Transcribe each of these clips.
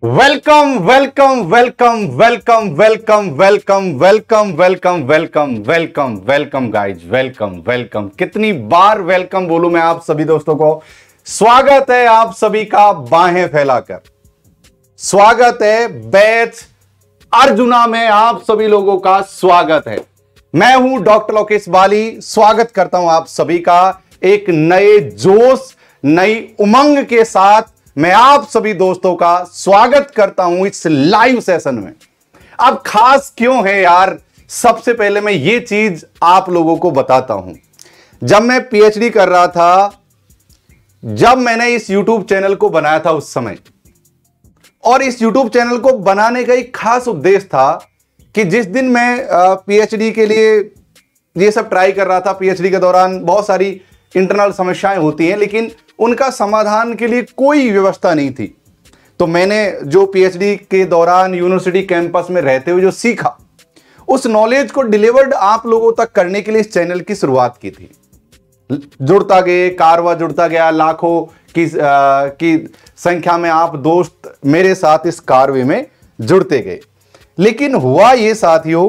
Welcome welcome welcome welcome welcome welcome welcome welcome welcome welcome welcome guys welcome welcome. कितनी बार welcome बोलूं मैं आप सभी दोस्तों को। स्वागत है आप सभी का बाहें फैलाकर। स्वागत है बैच अर्जुना में, आप सभी लोगों का स्वागत है। मैं हूं डॉक्टर लोकेश बाली। स्वागत करता हूं आप सभी का एक नए जोश नई उमंग के साथ। मैं आप सभी दोस्तों का स्वागत करता हूं इस लाइव सेशन में। अब खास क्यों है यार, सबसे पहले मैं ये चीज आप लोगों को बताता हूं। जब मैं पीएचडी कर रहा था, जब मैंने इस यूट्यूब चैनल को बनाया था उस समय, और इस यूट्यूब चैनल को बनाने का एक खास उद्देश्य था कि जिस दिन मैं पीएचडी के लिए ये सब ट्राई कर रहा था, पीएचडी के दौरान बहुत सारी इंटरनल समस्याएं होती हैं, लेकिन उनका समाधान के लिए कोई व्यवस्था नहीं थी। तो मैंने जो पीएचडी के दौरान यूनिवर्सिटी कैंपस में रहते हुए जो सीखा, उस नॉलेज को डिलीवर्ड आप लोगों तक करने के लिए इस चैनल की शुरुआत की थी। जुड़ता गए, कारवा जुड़ता गया, लाखों की संख्या में आप दोस्त मेरे साथ इस कारवे में जुड़ते गए। लेकिन हुआ ये साथियों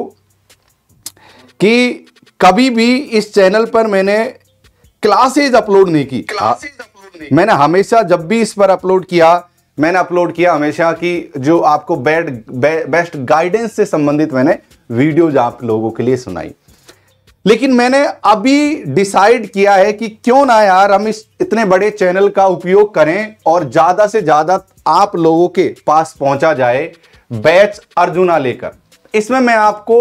कि कभी भी इस चैनल पर मैंने क्लासेज अपलोड नहीं की। मैंने हमेशा जब भी इस पर अपलोड किया, मैंने अपलोड किया हमेशा कि जो आपको बेस्ट गाइडेंस से संबंधित मैंने वीडियोज आप लोगों के लिए सुनाई। लेकिन मैंने अभी डिसाइड किया है कि क्यों ना यार हम इस इतने बड़े चैनल का उपयोग करें और ज्यादा से ज्यादा आप लोगों के पास पहुंचा जाए बैच अर्जुना लेकर। इसमें मैं आपको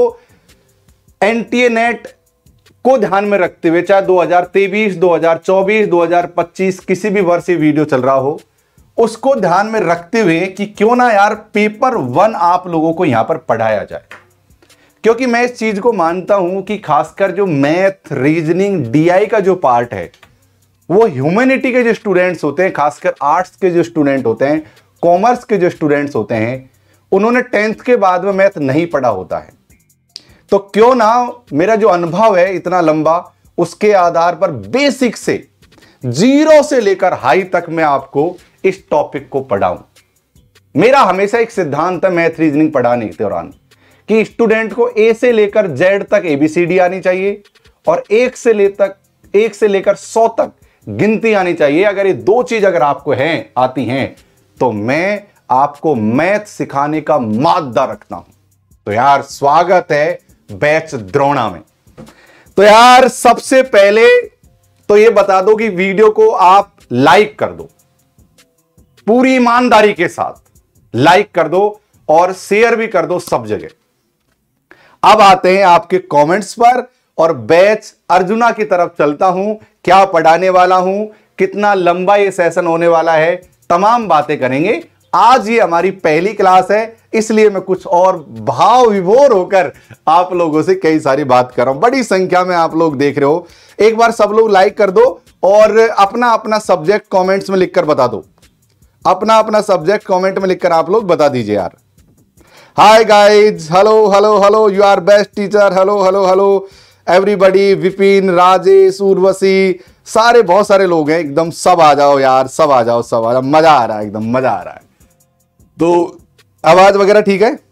एनटीए नेट को ध्यान में रखते हुए, चाहे 2023, 2024, 2025 किसी भी वर्ष ये वीडियो चल रहा हो, उसको ध्यान में रखते हुए कि क्यों ना यार पेपर 1 आप लोगों को यहां पर पढ़ाया जाए। क्योंकि मैं इस चीज को मानता हूं कि खासकर जो मैथ, रीजनिंग, डीआई का जो पार्ट है, वो ह्यूमैनिटी के जो स्टूडेंट्स होते हैं, खासकर आर्ट्स के जो स्टूडेंट होते हैं, कॉमर्स के जो स्टूडेंट्स होते हैं, उन्होंने 10th के बाद में मैथ नहीं पढ़ा होता है। तो क्यों ना मेरा जो अनुभव है इतना लंबा, उसके आधार पर बेसिक से, जीरो से लेकर हाई तक मैं आपको इस टॉपिक को पढ़ाऊं। मेरा हमेशा एक सिद्धांत है मैथ रीजनिंग पढ़ाने के दौरान कि स्टूडेंट को ए से लेकर जेड तक एबीसीडी आनी चाहिए और 1 से लेकर 100 तक गिनती आनी चाहिए। अगर ये 2 चीज अगर आपको आती हैं तो मैं आपको मैथ सिखाने का मादा रखता हूं। तो यार स्वागत है बैच द्रोणा में। तो यार सबसे पहले तो ये बता दो कि वीडियो को आप लाइक कर दो, पूरी ईमानदारी के साथ लाइक कर दो और शेयर भी कर दो सब जगह। अब आते हैं आपके कमेंट्स पर और बैच अर्जुना की तरफ चलता हूं। क्या पढ़ाने वाला हूं, कितना लंबा ये सेशन होने वाला है, तमाम बातें करेंगे। आज ये हमारी पहली क्लास है, इसलिए मैं कुछ और भाव विभोर होकर आप लोगों से कई सारी बात कर रहा हूं। बड़ी संख्या में आप लोग देख रहे हो। एक बार सब लोग लाइक कर दो और अपना अपना सब्जेक्ट कमेंट्स में लिखकर बता दो। अपना अपना सब्जेक्ट कमेंट में लिखकर आप लोग बता दीजिए यार। Hi guys, hello hello hello, you are best teacher, hello hello hello everybody, Vipin, Rajesh, Urvashi, सारे बहुत सारे लोग हैं एकदम। सब आ जाओ यार, सब आ जाओ, सब आ जाओ। मजा आ रहा है, एकदम मजा आ रहा है। तो आवाज वगैरह ठीक है?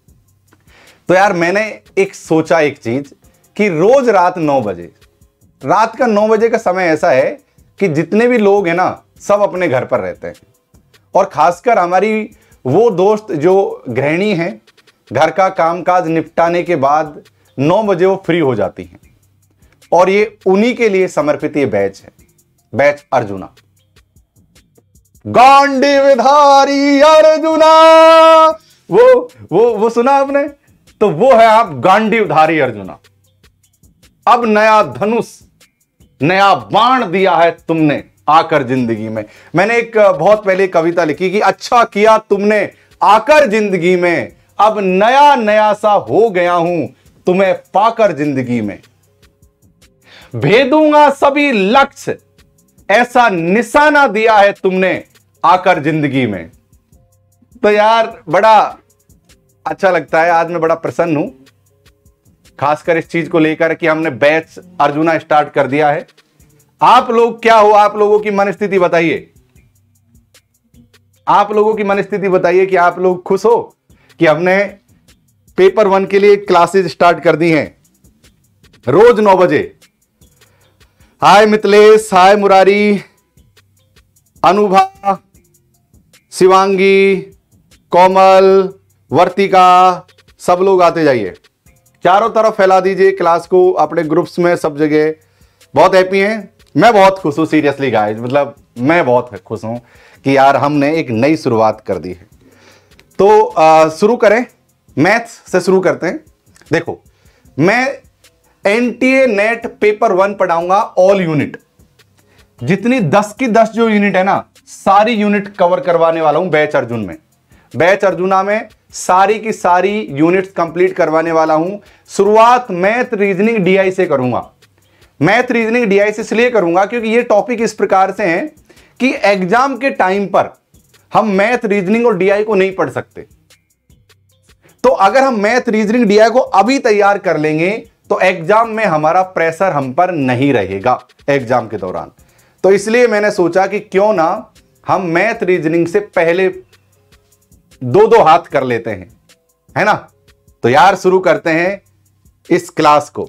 तो यार मैंने एक सोचा एक चीज कि रोज रात 9 बजे, रात का 9 बजे का समय ऐसा है कि जितने भी लोग हैं ना, सब अपने घर पर रहते हैं। और खासकर हमारी वो दोस्त जो गृहिणी हैं, घर का कामकाज निपटाने के बाद 9 बजे वो फ्री हो जाती हैं। और ये उन्हीं के लिए समर्पित ये बैच है, बैच अर्जुना। गांडीवधारी अर्जुना, वो सुना आपने? तो वो है आप गांडीवधारी अर्जुना। अब नया धनुष, नया बाण दिया है तुमने आकर जिंदगी में। मैंने एक बहुत पहले कविता लिखी कि अच्छा किया तुमने आकर जिंदगी में, अब नया नया सा हो गया हूं तुम्हें पाकर जिंदगी में। भेदूंगा सभी लक्ष्य, ऐसा निशाना दिया है तुमने आकर जिंदगी में। तो यार बड़ा अच्छा लगता है, आज मैं बड़ा प्रसन्न हूं, खासकर इस चीज को लेकर कि हमने बैच अर्जुना स्टार्ट कर दिया है। आप लोग क्या हो, आप लोगों की मनस्थिति बताइए। आप लोगों की मनस्थिति बताइए कि आप लोग खुश हो कि हमने पेपर 1 के लिए क्लासेस स्टार्ट कर दी हैं रोज 9 बजे। हाय मिथिलेश, हाय मुरारी, अनुभा, शिवांगी, कोमल, वर्तिका, सब लोग आते जाइए, चारों तरफ फैला दीजिए क्लास को अपने ग्रुप्स में, सब जगह। बहुत हैप्पी हैं, मैं बहुत खुश हूं सीरियसली गाइस, मतलब मैं बहुत खुश हूं कि यार हमने एक नई शुरुआत कर दी है। तो शुरू करें, मैथ्स से शुरू करते हैं। देखो, मैं एनटीए नेट पेपर 1 पढ़ाऊंगा ऑल यूनिट, जितनी 10 की 10 जो यूनिट है ना, सारी यूनिट कवर करवाने वाला हूं बैच अर्जुन में। बैच अर्जुना में सारी की सारी यूनिट्स कंप्लीट करवाने वाला हूं। शुरुआत मैथ रीजनिंग डीआई से करूंगा। मैथ रीजनिंग डीआई से इसलिए करूंगा क्योंकि ये टॉपिक इस प्रकार से हैं कि एग्जाम के टाइम पर हम मैथ रीजनिंग और डीआई को नहीं पढ़ सकते। तो अगर हम मैथ रीजनिंग डीआई को अभी तैयार कर लेंगे तो एग्जाम में हमारा प्रेशर हम पर नहीं रहेगा एग्जाम के दौरान। तो इसलिए मैंने सोचा कि क्यों ना हम मैथ रीजनिंग से पहले दो हाथ कर लेते हैं, है ना। तो यार शुरू करते हैं इस क्लास को।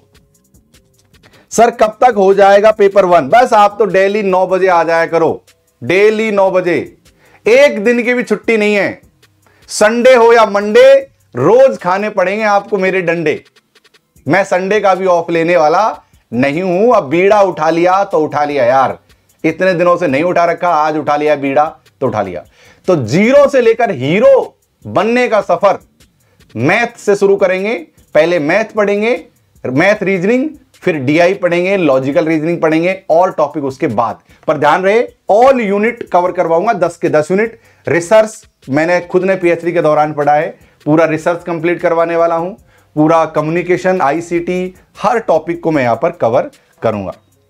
सर कब तक हो जाएगा पेपर 1? बस आप तो डेली 9 बजे आ जाया करो, डेली 9 बजे, एक दिन की भी छुट्टी नहीं है। संडे हो या मंडे, रोज खाने पड़ेंगे आपको मेरे डंडे। मैं संडे का भी ऑफ लेने वाला नहीं हूं। अब बीड़ा उठा लिया तो उठा लिया यार, इतने दिनों से नहीं उठा रखा, आज उठा लिया बीड़ा तो उठा लिया। तो जीरो से लेकर हीरो बनने का सफर मैथ से शुरू करेंगे। पहले मैथ पढ़ेंगे, मैथ रीजनिंग, फिर डीआई पढ़ेंगे, लॉजिकल रीजनिंग पढ़ेंगे, और टॉपिक उसके बाद। पर ध्यान रहे, ऑल यूनिट कवर करवाऊंगा, 10 के 10 यूनिट। रिसर्च मैंने खुद ने पीएचडी के दौरान पढ़ा है, पूरा रिसर्च कंप्लीट करवाने वाला हूं। पूरा कम्युनिकेशन, आईसीटी, हर टॉपिक को मैं यहां पर कवर करूंगा।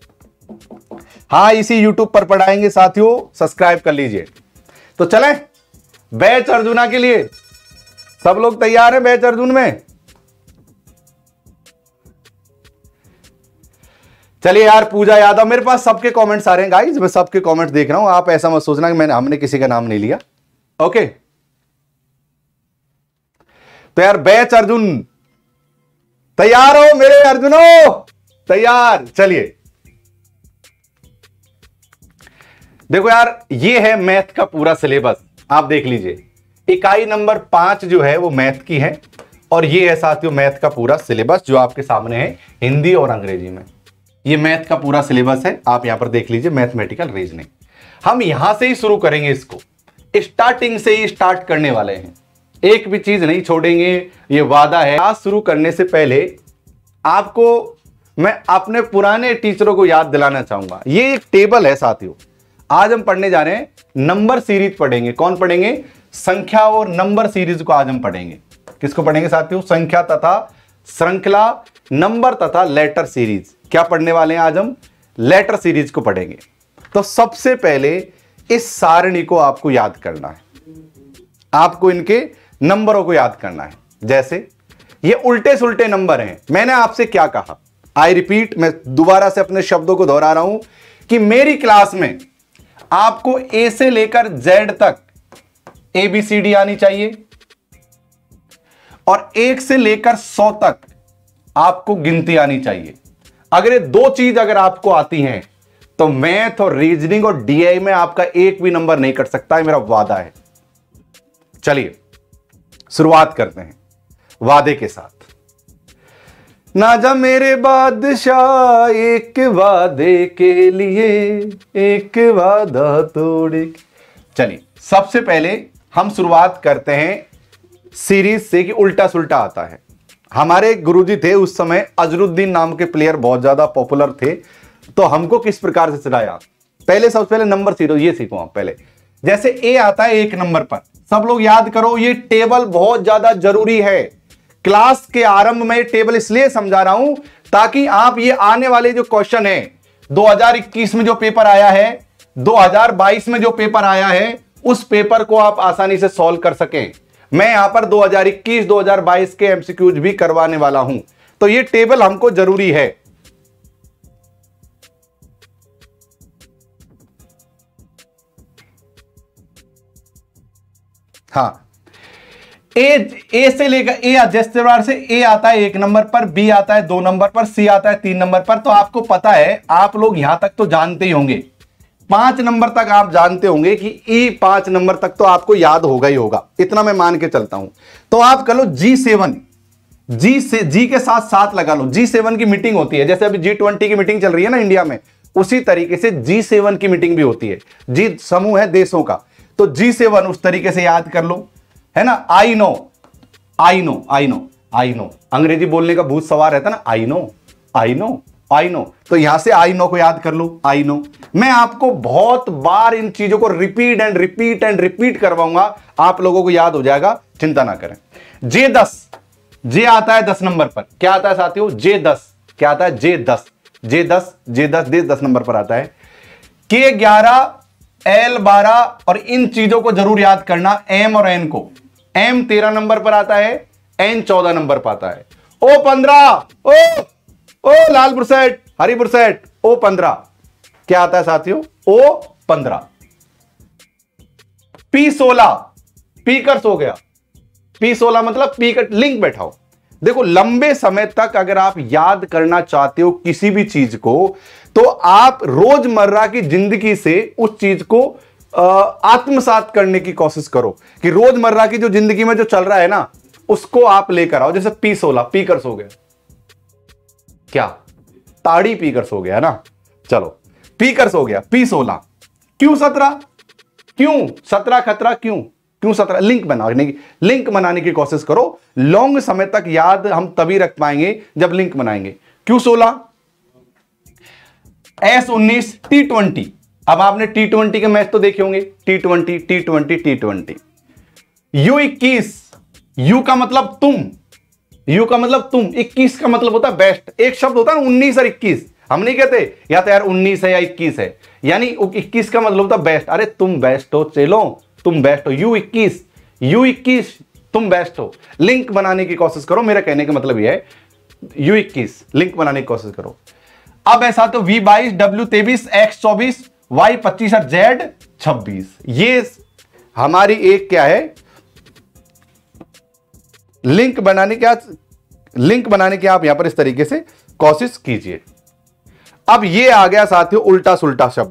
हाँ, इसी यूट्यूब पर पढ़ाएंगे साथियों, सब्सक्राइब कर लीजिए। तो चलें बैच अर्जुना के लिए। सब लोग तैयार हैं बैच अर्जुन में? चलिए यार, पूजा यादव, मेरे पास सबके कमेंट्स आ रहे हैं गाइस, मैं सबके कमेंट्स देख रहा हूं। आप ऐसा मत सोचना कि हमने किसी का नाम नहीं लिया, ओके। तो यार बैच अर्जुन तैयार हो मेरे अर्जुनो? तैयार? चलिए देखो यार, ये है मैथ का पूरा सिलेबस, आप देख लीजिए। इकाई नंबर 5 जो है वो मैथ की है, और ये है साथियों मैथ का पूरा सिलेबस जो आपके सामने है हिंदी और अंग्रेजी में। ये मैथ का पूरा सिलेबस है, आप यहां पर देख लीजिए, मैथमेटिकल रीजनिंग। हम यहां से ही शुरू करेंगे, इसको स्टार्टिंग से ही स्टार्ट करने वाले हैं, एक भी चीज नहीं छोड़ेंगे, ये वादा है। आज शुरू करने से पहले आपको मैं अपने पुराने टीचरों को याद दिलाना चाहूंगा। ये एक टेबल है साथियों, आज हम पढ़ने जा रहे हैं, नंबर सीरीज पढ़ेंगे। कौन पढ़ेंगे? संख्या और नंबर सीरीज को आज हम पढ़ेंगे। किसको पढ़ेंगे साथियों? संख्या तथा श्रृंखला, नंबर तथा लेटर सीरीज। क्या पढ़ने वाले हैं आज हम? लेटर सीरीज को पढ़ेंगे। तो सबसे पहले इस सारणी को आपको याद करना है, आपको इनके नंबरों को याद करना है। जैसे ये उल्टे सुल्टे नंबर हैं। मैंने आपसे क्या कहा? आई रिपीट, मैं दोबारा से अपने शब्दों को दोहरा रहा हूं कि मेरी क्लास में आपको ए से लेकर जेड तक ABCD आनी चाहिए, और 1 से लेकर 100 तक आपको गिनती आनी चाहिए। अगर ये दो चीज अगर आपको आती हैं तो मैथ और रीजनिंग और डीआई में आपका एक भी नंबर नहीं कट सकता है, मेरा वादा है। चलिए शुरुआत करते हैं वादे के साथ। ना जा मेरे बादशाह एक वादे के लिए, एक वादा तोड़े। चलिए सबसे पहले हम शुरुआत करते हैं सीरीज से कि उल्टा सुल्टा आता है। हमारे गुरुजी थे उस समय, अजरुद्दीन नाम के प्लेयर बहुत ज्यादा पॉपुलर थे। तो हमको किस प्रकार से सिखाया? पहले सबसे पहले नंबर सीरीज ये सीखो आप पहले। जैसे ए आता है 1 नंबर पर, सब लोग याद करो, ये टेबल बहुत ज्यादा जरूरी है। क्लास के आरंभ में टेबल इसलिए समझा रहा हूं ताकि आप ये आने वाले जो क्वेश्चन है, 2021 में जो पेपर आया है, 2022 में जो पेपर आया है, उस पेपर को आप आसानी से सॉल्व कर सकें। मैं यहां पर 2021 2022 के एमसीक्यूज भी करवाने वाला हूं, तो ये टेबल हमको जरूरी है। हाँ, ए से लेकर ए, जिस प्रकार से ए आता है 1 नंबर पर, बी आता है 2 नंबर पर, सी आता है 3 नंबर पर, तो आपको पता है, आप लोग यहां तक तो जानते ही होंगे, 5 नंबर तक आप जानते होंगे कि ई 5 नंबर तक तो आपको याद होगा ही होगा, इतना मैं मान के चलता हूं। तो आप कर लो G7, जी के साथ 7 लगा लो। G7 की मीटिंग होती है, जैसे अभी G20 की मीटिंग चल रही है ना इंडिया में, उसी तरीके से G7 की मीटिंग भी होती है। जी समूह है देशों का, तो G7 उस तरीके से याद कर लो, है ना। I know, I know, I know, I know, अंग्रेजी बोलने का भूत सवार रहता ना, I know, I know, I know, तो यहां से आई नो को याद कर लो, आई नो। मैं आपको बहुत बार इन चीजों को repeat and repeat and repeat करवाऊंगा, आप लोगों को याद हो जाएगा, चिंता ना करें। J10, जे आता है 10 नंबर पर, क्या आता है साथियों, J10, क्या आता है, J10, J10, J10, J10 number पर आता है। K11, L12, और इन चीजों को जरूर याद करना, M और N को। M 13 नंबर पर आता है, N 14 नंबर पर आता है। O15, O Lalpur set, Haripur set, O15 क्या आता है साथियों, O15। P16, पीकर्स हो गया, P16 मतलब पीकर, लिंक बैठाओ। देखो लंबे समय तक अगर आप याद करना चाहते हो किसी भी चीज को, तो आप रोजमर्रा की जिंदगी से उस चीज को आत्मसात करने की कोशिश करो, कि रोजमर्रा की जो जिंदगी में जो चल रहा है ना, उसको आप लेकर आओ। जैसे P16 पीकर्स हो गया, क्या ताड़ी पीकर्स हो गया ना, चलो पीकर्स हो गया। P16, Q17, क्यों 17 खतरा, क्यों 17, लिंक बनाने की कोशिश करो। लॉन्ग समय तक याद हम तभी रख पाएंगे जब लिंक बनाएंगे। Q16, S19, T20। अब आपने T20 के मैच तो देखे होंगे, T20, T20, T20। U21, U का मतलब तुम, U का मतलब तुम, 21 का मतलब होता है बेस्ट। एक शब्द होता है ना 19 और 21, हम नहीं कहते या तो यार 19 है या 21 है, यानी 21 का मतलब होता है बेस्ट। अरे तुम बेस्ट हो, चलो तुम बेस्ट हो। U21 तुम बेस्ट हो। लिंक बनाने की कोशिश करो, मेरा कहने का मतलब यह है, U21 लिंक बनाने की कोशिश करो। अब ऐसा तो V22, W23, X24, Y25 और Z26, ये हमारी एक क्या है, लिंक बनाने की आप यहां पर इस तरीके से कोशिश कीजिए। अब ये आ गया साथियों उल्टा सुल्टा शब्द,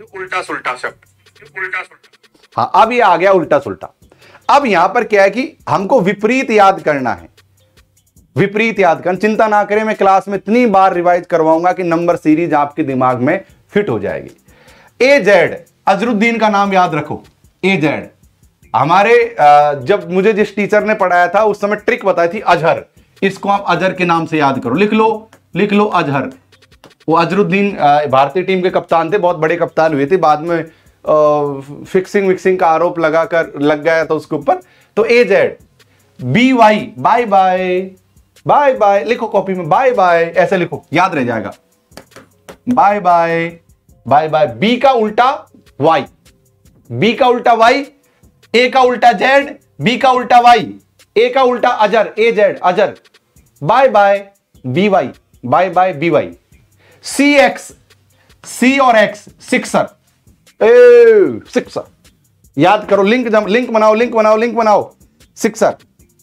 हाँ अब ये आ गया उल्टा सुल्टा। अब यहां पर क्या है कि हमको विपरीत याद करना है, विपरीत याद करना। चिंता ना करें, मैं क्लास में इतनी बार रिवाइज करवाऊंगा कि नंबर सीरीज आपके दिमाग में फिट हो जाएगी। AZ, अजरुद्दीन का नाम याद रखो। AZ हमारे जब मुझे जिस टीचर ने पढ़ाया था उस समय ट्रिक बताई थी, अजहर, इसको आप अजहर के नाम से याद करो, लिख लो अजहर। वो अजरुद्दीन भारतीय टीम के कप्तान थे, बहुत बड़े कप्तान हुए थे, बाद में फिक्सिंग का आरोप लग गया था उसके ऊपर। तो AZ, BY, बाय बाय, लिखो कॉपी में, बाय बाय ऐसे लिखो, याद रह जाएगा, बाय बाय। B का उल्टा Y, B का उल्टा Y, A का उल्टा Z, B का उल्टा Y, A का उल्टा अजर, AZ अजर, bye bye BY, bye bye BY। CX, C और X, सिक्सर, सिक्सर याद करो, लिंक बनाओ, सिक्सर।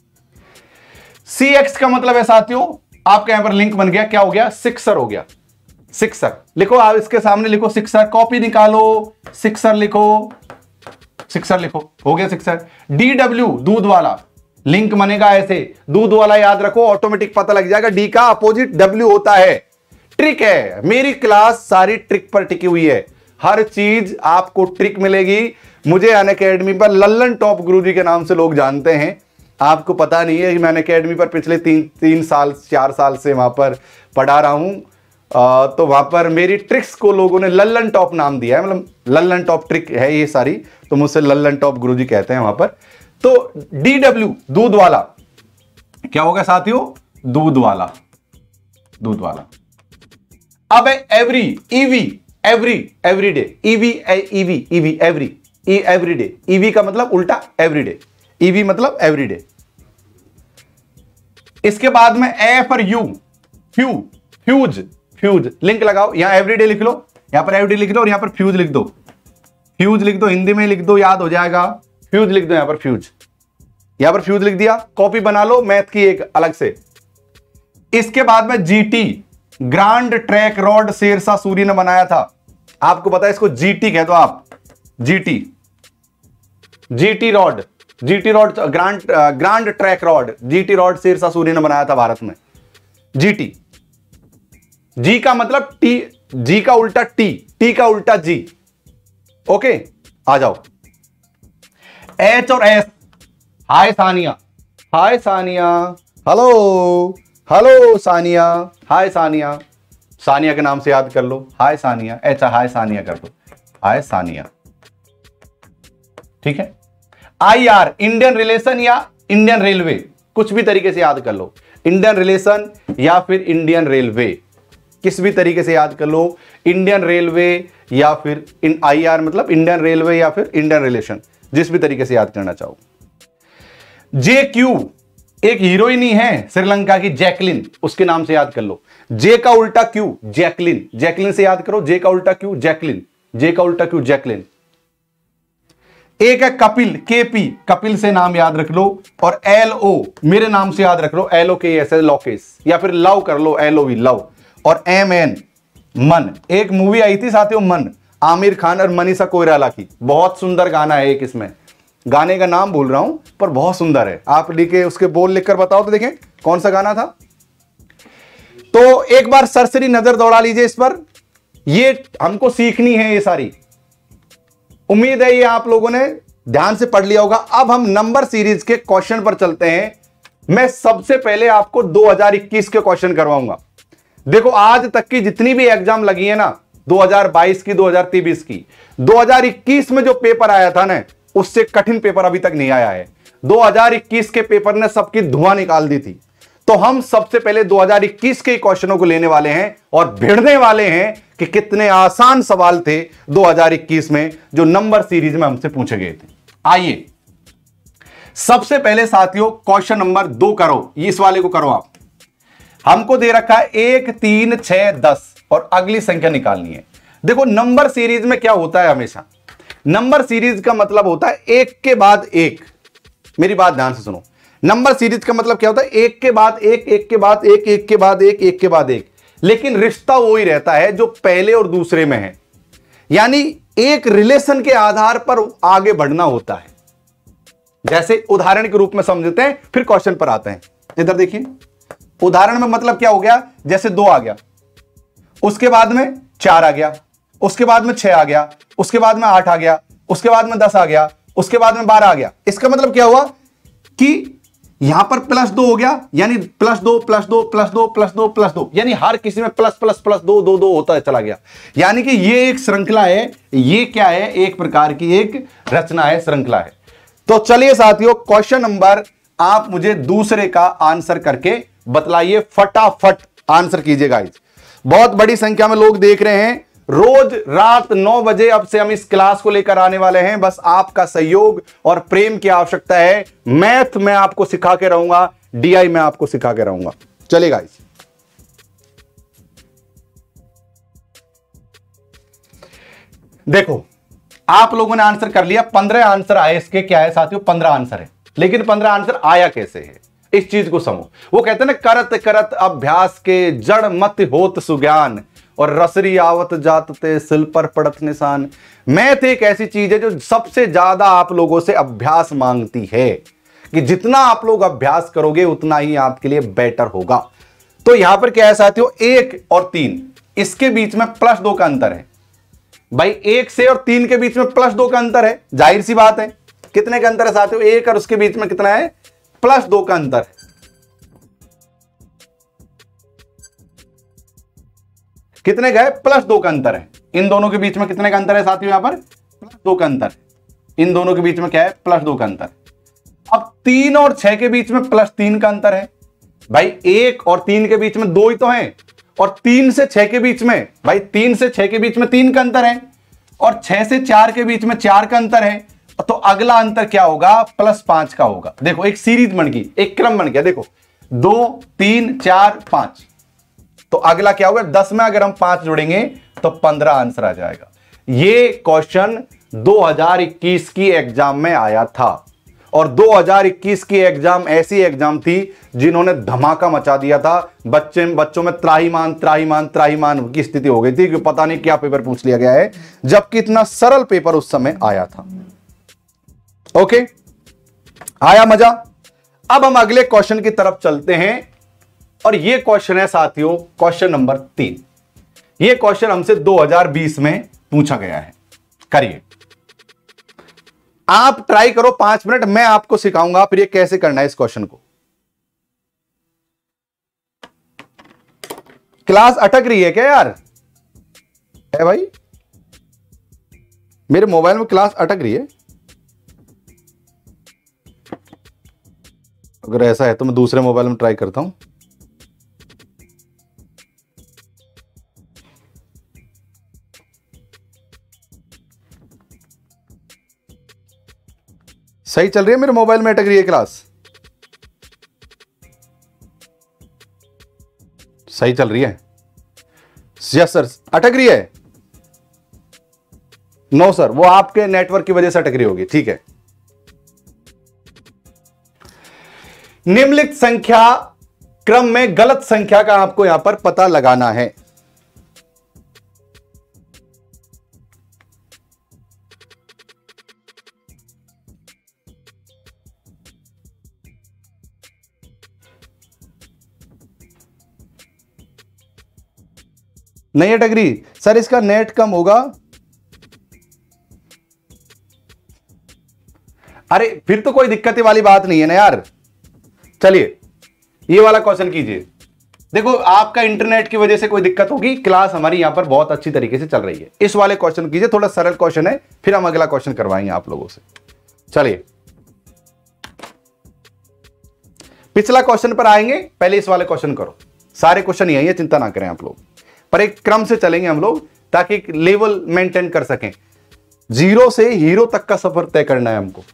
CX का मतलब है साथियों, आपके यहां पर लिंक बन गया, क्या हो गया, सिक्सर हो गया, सिक्सर। लिखो आप इसके सामने लिखो सिक्सर, कॉपी निकालो, सिक्सर लिखो, हो गया सिक्सर। DW, दूध वाला, लिंक बनेगा ऐसे, दूध वाला याद रखो, ऑटोमेटिक पता लग जाएगा, D का अपोजिट W होता है। ट्रिक है, मेरी क्लास सारी ट्रिक पर टिकी हुई है, हर चीज आपको ट्रिक मिलेगी। मुझे अनअकैडमी पर लल्लन टॉप गुरुजी के नाम से लोग जानते हैं, आपको पता नहीं है कि मैं अनअकैडमी पर पिछले 4 साल से वहां पर पढ़ा रहा हूं। तो वहां पर मेरी ट्रिक्स को लोगों ने लल्लन टॉप नाम दिया है, मतलब लल्लन टॉप ट्रिक है ये सारी, तो मुझसे लल्लन टॉप गुरुजी कहते हैं वहां पर। तो DW, दूध वाला, क्या होगा साथियों, दूध वाला। अब एवरी, एवरीडे, एवरीडे, EV का मतलब उल्टा एवरीडे, EV मतलब एवरीडे। इसके बाद में A पर U, फ्यूज, लिंक लगाओ, यहां एवरीडे लिख लो, यहां पर एवरीडे लिख लो, और यहां पर फ्यूज लिख दो, हिंदी में लिख दो, याद हो जाएगा, फ्यूज लिख दो यहां पर, फ्यूज। यहां पर फ्यूज लिख दिया, कॉपी बना लो मैथ की एक अलग से। इसके बाद में GT, grand track road Shershah Suri ने बनाया था। आपको पता है इसको जीटी कह दो आप, GT, GT road, GT road, grand track road, GT road Shershah Suri ने बनाया था भारत में। जीटी, जी का मतलब टी, जी का उल्टा टी, टी का उल्टा जी। ओके, आ जाओ। एच और S, hi Sania, hi Sania, hello hello Sania, hi Sania, Sania के नाम से याद कर लो, hi Sania, H hi Sania कर दो, हाय सानिया, ठीक है। आई आर, इंडियन रिलेशन या इंडियन रेलवे, कुछ भी तरीके से याद कर लो, इंडियन रिलेशन या फिर इंडियन रेलवे, किस भी तरीके से याद कर लो, इंडियन रेलवे या फिर आई आर मतलब इंडियन रेलवे या फिर इंडियन रिलेशन, जिस भी तरीके से याद करना चाहो। जे क्यू, एक हीरोइन ही है श्रीलंका की, जैकलिन, उसके नाम से याद कर लो। जे का उल्टा क्यू, जैकलिन, जैकलिन से याद करो, जे का उल्टा क्यू, जैकलिन, जे का उल्टा क्यू, जैकलिन। एक है कपिल, केपी, कपिल से नाम याद रख लो, और एल ओ मेरे नाम से याद रख लो, एल ओ के एस, लोकेश, या फिर लव कर लो, एल ओ वी लव, और एम एन मन। एक मूवी आई थी साथियों मन, आमिर खान और मनीषा कोइराला की, बहुत सुंदर गाना है एक, इसमें गाने का नाम भूल रहा हूं पर बहुत सुंदर है, आप लिखे उसके बोल लिखकर बताओ तो देखें कौन सा गाना था। तो एक बार सरसरी नजर दौड़ा लीजिए इस पर, ये हमको सीखनी है ये सारी, उम्मीद है ये आप लोगों ने ध्यान से पढ़ लिया होगा। अब हम नंबर सीरीज के क्वेश्चन पर चलते हैं। मैं सबसे पहले आपको 2021 के क्वेश्चन करवाऊंगा। देखो आज तक की जितनी भी एग्जाम लगी है ना, 2022 की, 2023 की, 2021 में जो पेपर आया था ना, उससे कठिन पेपर अभी तक नहीं आया है। 2021 के पेपर ने सबकी धुआं निकाल दी थी। तो हम सबसे पहले 2021 के क्वेश्चनों को लेने वाले हैं और भिड़ने वाले हैं कि कितने आसान सवाल थे 2021 में जो नंबर सीरीज में हमसे पूछे गए थे। आइए सबसे पहले साथियों क्वेश्चन नंबर 2 करो, इस वाले को करो आप। हमको दे रखा है 1, 3, 6, 10 और अगली संख्या निकालनी है। देखो नंबर सीरीज में क्या होता है, हमेशा नंबर सीरीज का मतलब होता है एक के बाद एक। मेरी बात ध्यान से सुनो, नंबर सीरीज का मतलब क्या होता है, एक के बाद एक, एक के बाद एक, एक के बाद एक, एक के बाद एक, लेकिन रिश्ता वो ही रहता है जो पहले और दूसरे में है, यानी एक रिलेशन के आधार पर आगे बढ़ना होता है। जैसे उदाहरण के रूप में समझते हैं, फिर क्वेश्चन पर आते हैं। इधर देखिए, उदाहरण में मतलब क्या हो गया, जैसे 2 आ गया, उसके बाद में 4 आ गया, उसके बाद में 6 आ गया, उसके बाद में 8 आ गया, उसके बाद में 10 आ गया, उसके बाद में 12 आ गया। इसका मतलब क्या हुआ कि यहां पर +2 हो गया, यानी +2 +2 +2 +2 +2, यानी हर किसी में प्लस प्लस प्लस 2 2 2 होता चला गया। यानी कि ये एक श्रृंखला है, ये क्या है, एक प्रकार की एक रचना है, श्रृंखला है। तो चलिए साथियों क्वेश्चन नंबर आप मुझे दूसरे का आंसर करके बतलाइए, फटाफट आंसर कीजिएगा। बहुत बड़ी संख्या में लोग देख रहे हैं, रोज रात 9 बजे अब से हम इस क्लास को लेकर आने वाले हैं। बस आपका सहयोग और प्रेम की आवश्यकता है। मैथ मैं आपको सिखा के रहूंगा, डीआई मैं आपको सिखा के रहूंगा। चलिए गाइस, देखो आप लोगों ने आंसर कर लिया, 15 आंसर आए इसके। क्या है साथियों, 15 आंसर है, लेकिन 15 आंसर आया कैसे है, इस चीज को समझो। वो कहते हैं ना, करत करत अभ्यास के जड़ मत होत सुज्ञान, और रसरी आवत जात ते सिल पर पड़त निशान। मैथ एक ऐसी चीज है जो सबसे ज्यादा आप लोगों से अभ्यास मांगती है, कि जितना आप लोग अभ्यास करोगे उतना ही आपके लिए बेटर होगा। तो यहां पर क्या है साथियों, 1 और 3 इसके बीच में +2 का अंतर है। भाई 1 से और 3 के बीच में +2 का अंतर है, जाहिर सी बात है। कितने का अंतर है साथियों, 1 और उसके बीच में कितना है, +2 का अंतर है। कितने का है, +2 का अंतर है। इन दोनों के बीच में कितने का अंतर है साथियों, यहां पर +2 का अंतर है। इन दोनों के बीच में क्या है, +2 का अंतर। अब 3 और 6 के बीच में +3 का अंतर है। भाई 1 और 3 के बीच में 2 ही तो है, और 3 से 6 के बीच में, भाई 3 से 6 के बीच में 3 का अंतर है, और 6 से 4 के बीच में 4 का अंतर है। तो अगला अंतर क्या होगा, +5 का होगा। देखो एक सीरीज बन गई, एक क्रम बन गया। देखो 2 3 4 5, तो अगला क्या होगा, 10 में अगर हम 5 जोड़ेंगे तो 15 आंसर आ जाएगा। ये क्वेश्चन 2021 की एग्जाम में आया था। और 2021 की एग्जाम ऐसी एग्जाम थी जिन्होंने धमाका मचा दिया था। बच्चों में त्राहीमाम त्राहीमाम त्राहीमाम की स्थिति हो गई थी कि पता नहीं क्या पेपर पूछ लिया गया है, जबकि इतना सरल पेपर उस समय आया था। ओके, आया मजा? अब हम अगले क्वेश्चन की तरफ चलते हैं और यह क्वेश्चन है साथियों क्वेश्चन नंबर 3। यह क्वेश्चन हमसे 2020 में पूछा गया है। करिए, आप ट्राई करो 5 मिनट, मैं आपको सिखाऊंगा फिर ये कैसे करना है इस क्वेश्चन को। क्लास अटक रही है क्या यार? है भाई, मेरे मोबाइल में क्लास अटक रही है। अगर ऐसा है तो मैं दूसरे मोबाइल में ट्राई करता हूं। सही चल रही है? मेरे मोबाइल में अटक रही है क्लास? सही चल रही है? यस सर, अटक रही है? नो सर, वो आपके नेटवर्क की वजह से अटक रही होगी। ठीक है, निम्नलिखित संख्या क्रम में गलत संख्या का आपको यहां पर पता लगाना है। नहीं अटक रही सर, इसका नेट कम होगा। अरे फिर तो कोई दिक्कत वाली बात नहीं है ना यार। चलिए ये वाला क्वेश्चन कीजिए। देखो आपका इंटरनेट की वजह से कोई दिक्कत होगी, क्लास हमारी यहां पर बहुत अच्छी तरीके से चल रही है। इस वाले क्वेश्चन कीजिए, थोड़ा सरल क्वेश्चन है, फिर हम अगला क्वेश्चन करवाएंगे आप लोगों से। चलिए पिछला क्वेश्चन पर आएंगे, पहले इस वाले क्वेश्चन करो। सारे क्वेश्चन यही है, चिंता ना करें आप लोग, पर एक क्रम से चलेंगे हम लोग ताकि एक लेवल मेंटेन कर सकें। 0 से हीरो तक का सफर तय करना है हमको।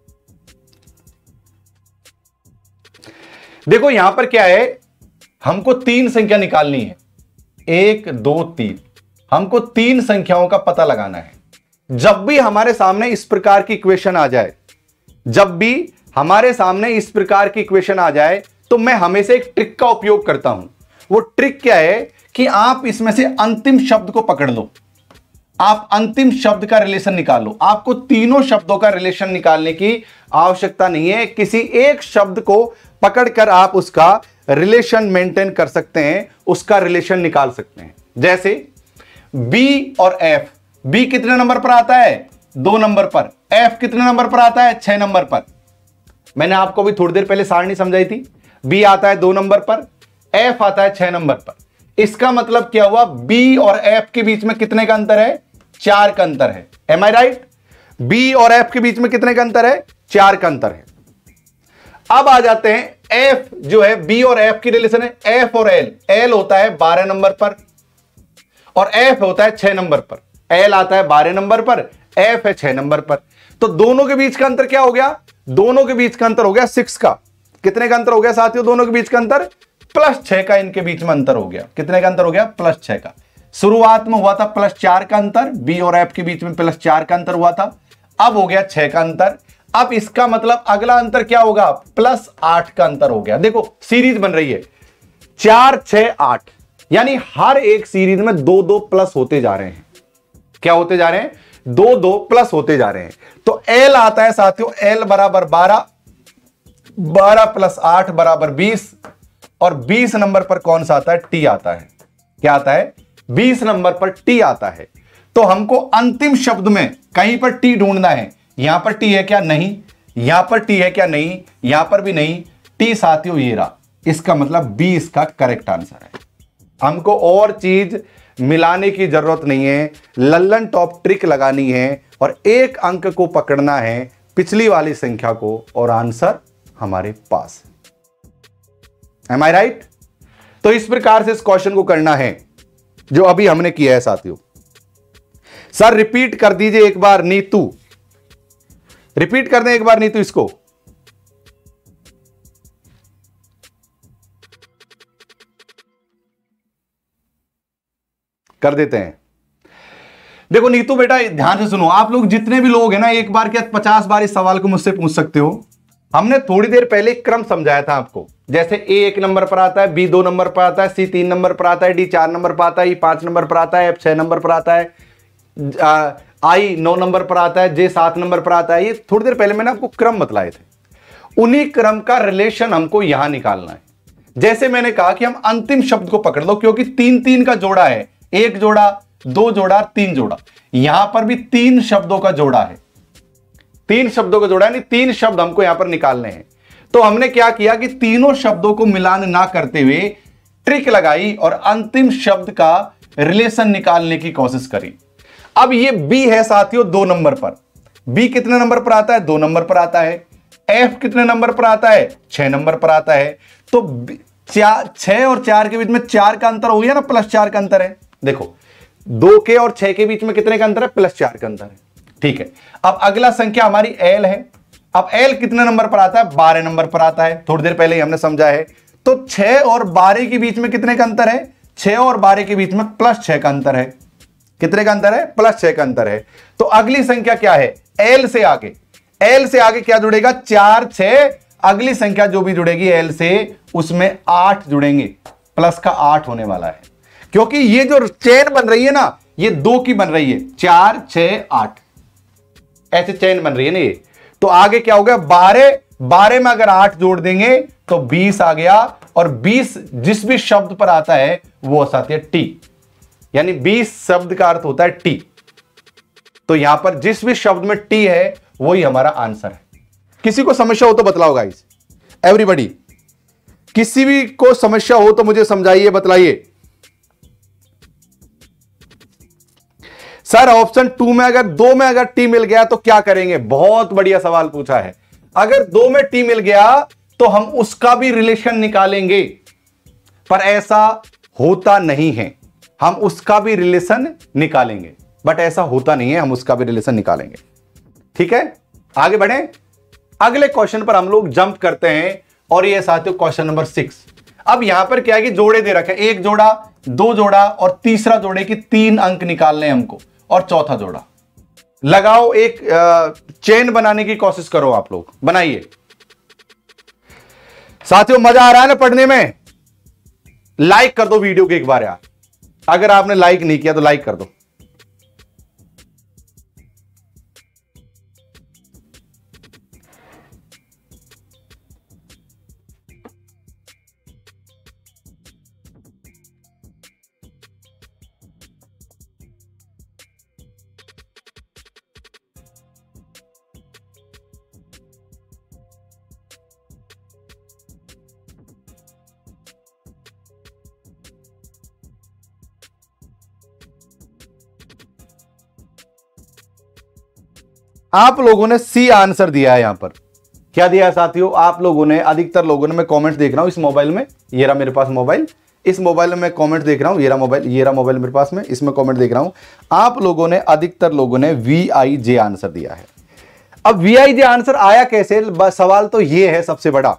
देखो यहां पर क्या है, हमको 3 संख्या निकालनी है, 1 2 3। हमको 3 संख्याओं का पता लगाना है। जब भी हमारे सामने इस प्रकार की इक्वेशन आ जाए, जब भी हमारे सामने इस प्रकार की इक्वेशन आ जाए, तो मैं हमेशा एक ट्रिक का उपयोग करता हूं। वो ट्रिक क्या है कि आप इसमें से अंतिम शब्द को पकड़ लो, आप अंतिम शब्द का रिलेशन निकाल लो। आपको तीनों शब्दों का रिलेशन निकालने की आवश्यकता नहीं है, किसी एक शब्द को पकड़कर आप उसका रिलेशन मेंटेन कर सकते हैं, उसका रिलेशन निकाल सकते हैं। जैसे B और F, B कितने नंबर पर आता है? 2 नंबर पर। F कितने नंबर पर आता है? 6 नंबर पर। मैंने आपको भी थोड़ी देर पहले सारणी समझाई थी। B आता है 2 नंबर पर, F आता है 6 नंबर पर। इसका मतलब क्या हुआ? B और F के बीच में कितने का अंतर है? 4 का अंतर है। Am I right? B और F के बीच में कितने का अंतर है? 4 का अंतर है। अब आ जाते हैं F जो है, B और F की रिलेशन है F और L। L होता है 12 नंबर पर और F होता है 6 नंबर पर। L आता है 12 नंबर पर, F है 6 नंबर पर। तो दोनों के बीच का अंतर क्या हो गया? दोनों के बीच का अंतर हो गया 6 का। कितने का अंतर हो गया साथियों? दोनों के बीच का अंतर +6 का इनके बीच में अंतर हो गया। कितने का अंतर हो गया? +6 का। शुरुआत में हुआ था +4 का अंतर, B और F के बीच में +4 का अंतर हुआ था, अब हो गया 6 का अंतर। अब इसका मतलब अगला अंतर क्या होगा? +8 का अंतर हो गया। देखो सीरीज बन रही है 4 6 8, यानी हर एक सीरीज में 2 2 प्लस होते जा रहे हैं। क्या होते जा रहे हैं? 2 2 प्लस होते जा रहे हैं। तो L आता है साथियों, L बराबर 12, 12 + 8 = 20, और 20 नंबर पर कौन सा आता है? T आता है। क्या आता है? 20 नंबर पर T आता है। तो हमको अंतिम शब्द में कहीं पर T ढूंढना है। यहां पर T है क्या? नहीं। यहां पर T है क्या? नहीं। यहां पर भी नहीं। T साथियों ये रहा। इसका मतलब 20 का करेक्ट आंसर है। हमको और चीज मिलाने की जरूरत नहीं है, लल्लन टॉप ट्रिक लगानी है और एक अंक को पकड़ना है पिछली वाली संख्या को, और आंसर हमारे पास है। Am I right? तो इस प्रकार से इस क्वेश्चन को करना है जो अभी हमने किया है साथियों। सर रिपीट कर दीजिए एक बार, नीतू रिपीट कर दें एक बार, नीतू इसको। कर देते हैं। देखो नीतू बेटा ध्यान से सुनो, आप लोग जितने भी लोग हैं ना, एक बार क्या 50 बार इस सवाल को मुझसे पूछ सकते हो। हमने थोड़ी देर पहले क्रम समझाया था आपको, जैसे ए 1 नंबर पर आता है, बी 2 नंबर पर आता है, सी 3 नंबर पर आता है, डी 4 नंबर पर आता है, ई 5 नंबर पर आता है, एफ 6 नंबर पर आता है, आई 9 नंबर पर आता है, जे 7 नंबर पर आता है। ये थोड़ी देर पहले मैंने आपको क्रम बतलाए थे। उन्हीं क्रम का रिलेशन हमको यहां निकालना है। जैसे मैंने कहा कि हम अंतिम शब्द को पकड़ लो, क्योंकि 3-3 का जोड़ा है, 1 जोड़ा, 2 जोड़ा, 3 जोड़ा। यहां पर भी 3 शब्दों का जोड़ा है, 3 शब्दों का जोड़ा है, 3 शब्द हमको यहां पर निकालने हैं। तो हमने क्या किया कि तीनों शब्दों को मिलान ना करते हुए ट्रिक लगाई और अंतिम शब्द का रिलेशन निकालने की कोशिश करी। अब ये बी है साथियों 2 नंबर पर। बी कितने नंबर पर आता है? 2 नंबर पर आता है। एफ कितने नंबर पर आता है? 6 नंबर पर आता है। तो 6 और 4 के बीच में 4 का अंतर हो गया ना, +4 का अंतर है। देखो 2 के और 6 के बीच में कितने का अंतर है? +4 का अंतर है। ठीक है, अब अगला संख्या हमारी एल है। अब एल कितने नंबर पर आता है? 12 नंबर पर आता है, थोड़ी देर पहले ही हमने समझा है। तो 6 और 12 के बीच में कितने का अंतर है? 6 और 12 के बीच में +6 का अंतर है। कितने का अंतर है? +6 का अंतर है। तो अगली संख्या क्या है? एल से आगे, एल से आगे क्या जुड़ेगा? 4, 6। अगली संख्या जो भी जुड़ेगी एल से, उसमें 8 जुड़ेंगे, प्लस का 8 होने वाला है। क्योंकि ये जो चेन बन रही है ना, ये 2 की बन रही है, 4, 6, 8 ऐसे चेन बन रही है ना ये। तो आगे क्या हो गया? 12 में अगर 8 जोड़ देंगे तो 20 आ गया। और 20 जिस भी शब्द पर आता है वो साथ है टी, यानी 20 शब्द का अर्थ होता है टी। तो यहां पर जिस भी शब्द में टी है वही हमारा आंसर है। किसी को समस्या हो तो बतलाओ गाइस, एवरीबॉडी। किसी भी को समस्या हो तो मुझे समझाइए, बतलाइए। सर ऑप्शन 2 में अगर 2 में अगर टी मिल गया तो क्या करेंगे? बहुत बढ़िया सवाल पूछा है। अगर 2 में टी मिल गया तो हम उसका भी रिलेशन निकालेंगे, पर ऐसा होता नहीं है। हम उसका भी रिलेशन निकालेंगे, बट ऐसा होता नहीं है, हम उसका भी रिलेशन निकालेंगे। ठीक है, आगे बढ़े। अगले क्वेश्चन पर हम लोग जंप करते हैं और ये साथियों क्वेश्चन नंबर 6। अब यहां पर क्या है कि जोड़े दे रखे, 1 जोड़ा, 2 जोड़ा और तीसरा जोड़े की 3 अंक निकालने हमको, और चौथा जोड़ा। लगाओ, एक चेन बनाने की कोशिश करो, आप लोग बनाइए। साथियों मजा आ रहा है ना पढ़ने में? लाइक कर दो वीडियो के एक बार यार, अगर आपने लाइक नहीं किया तो लाइक कर दो। आप लोगों ने सी आंसर दिया है। यहां पर क्या दिया है साथियों? आप लोगों ने, अधिकतर लोगों ने, मैं कमेंट देख रहा हूं इस मोबाइल में, ये रहा मेरे पास मोबाइल, इस मोबाइल में मैं कमेंट देख रहा हूं, ये रहा मोबाइल मेरे पास में, इसमें कमेंट देख रहा हूं। आप लोगों ने, अधिकतर लोगों ने VIJ आंसर दिया है। अब VIJ आंसर आया कैसे? सवाल तो ये है सबसे बड़ा।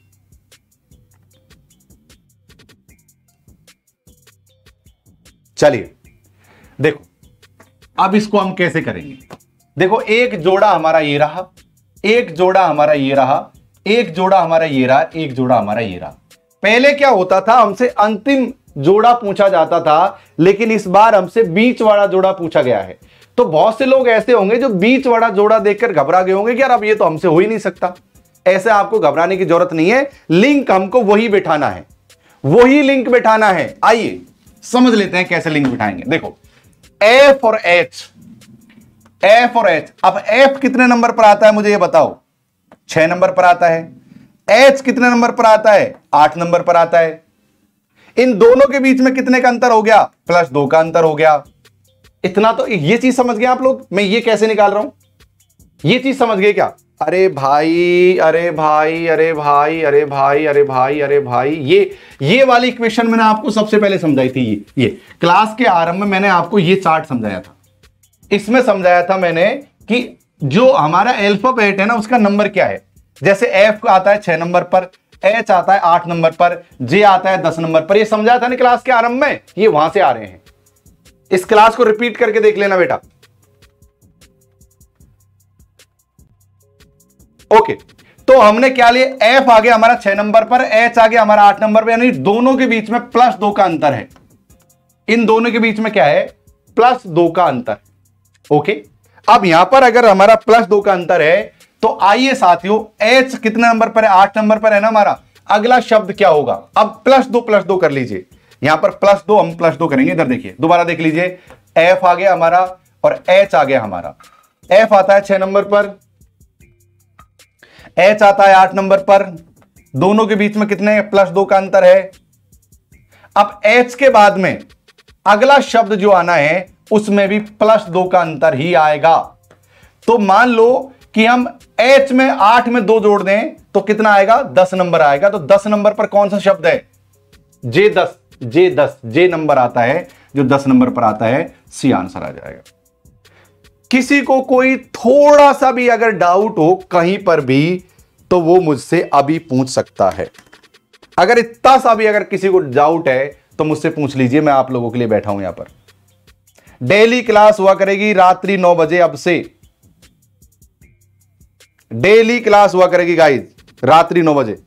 चलिए देखो, अब इसको हम कैसे करेंगे। देखो, एक जोड़ा हमारा ये रहा, एक जोड़ा हमारा ये रहा, एक जोड़ा हमारा ये रहा, एक जोड़ा हमारा ये रहा। पहले क्या होता था, हमसे अंतिम जोड़ा पूछा जाता था, लेकिन इस बार हमसे बीच वाला जोड़ा पूछा गया है। तो बहुत से लोग ऐसे होंगे जो बीच वाला जोड़ा देखकर घबरा गए होंगे कि यार अब ये तो हमसे हो ही नहीं सकता। ऐसे आपको घबराने की जरूरत नहीं है, लिंक हमको वही बैठाना है, वही लिंक बैठाना है। आइए समझ लेते हैं कैसे लिंक बिठाएंगे। देखो, F और H, F और H। अब F कितने नंबर पर आता है मुझे ये बताओ? 6 नंबर पर आता है। H कितने नंबर पर आता है? 8 नंबर पर आता है। इन दोनों के बीच में कितने का अंतर हो गया? +2 का अंतर हो गया। इतना तो ये चीज समझ गए आप लोग, मैं ये कैसे निकाल रहा हूं, ये चीज समझ गए क्या? अरे भाई, अरे भाई, अरे भाई, अरे भाई, अरे भाई, अरे भाई, ये वाली इक्वेशन मैंने आपको सबसे पहले समझाई थी। ये क्लास के आरंभ में मैंने आपको ये चार्ट समझाया था। इसमें समझाया था मैंने कि जो हमारा अल्फाबेट है ना, उसका नंबर क्या है। जैसे F आता है 6 नंबर पर, H आता है 8 नंबर पर, J आता है 10 नंबर पर। ये समझाया था ना क्लास के आरंभ में, ये वहां से आ रहे हैं। इस क्लास को रिपीट करके देख लेना बेटा। ओके, तो हमने क्या लिया, एफ आ गया हमारा 6 नंबर पर, एच आ गया हमारा 8 नंबर पर, यानी दोनों के बीच में +2 का अंतर है। इन दोनों के बीच में क्या है, +2 का अंतर। ओके, अब यहां पर अगर हमारा +2 का अंतर है तो आइए साथियों, एच कितने नंबर पर है, 8 नंबर पर है ना हमारा, अगला शब्द क्या होगा। अब +2 कर लीजिए, यहां पर +2 हम +2 करेंगे। इधर देखिए, दोबारा देख लीजिए, एफ आ गया हमारा और एच आ गया हमारा। एफ आता है 6 नंबर पर, एच आता है 8 नंबर पर, दोनों के बीच में कितने +2 का अंतर है। अब एच के बाद में अगला शब्द जो आना है उसमें भी +2 का अंतर ही आएगा। तो मान लो कि हम एच में 8 में 2 जोड़ दें तो कितना आएगा, 10 नंबर आएगा। तो 10 नंबर पर कौन सा शब्द है, जे नंबर आता है, जो 10 नंबर पर आता है, सी आंसर आ जाएगा। किसी को कोई थोड़ा सा भी अगर डाउट हो कहीं पर भी तो वो मुझसे अभी पूछ सकता है। अगर इतना सा भी अगर किसी को डाउट है तो मुझसे पूछ लीजिए, मैं आप लोगों के लिए बैठा हूं यहां पर। डेली क्लास हुआ करेगी रात्रि 9 बजे, अब से डेली क्लास हुआ करेगी गाइस रात्रि 9 बजे।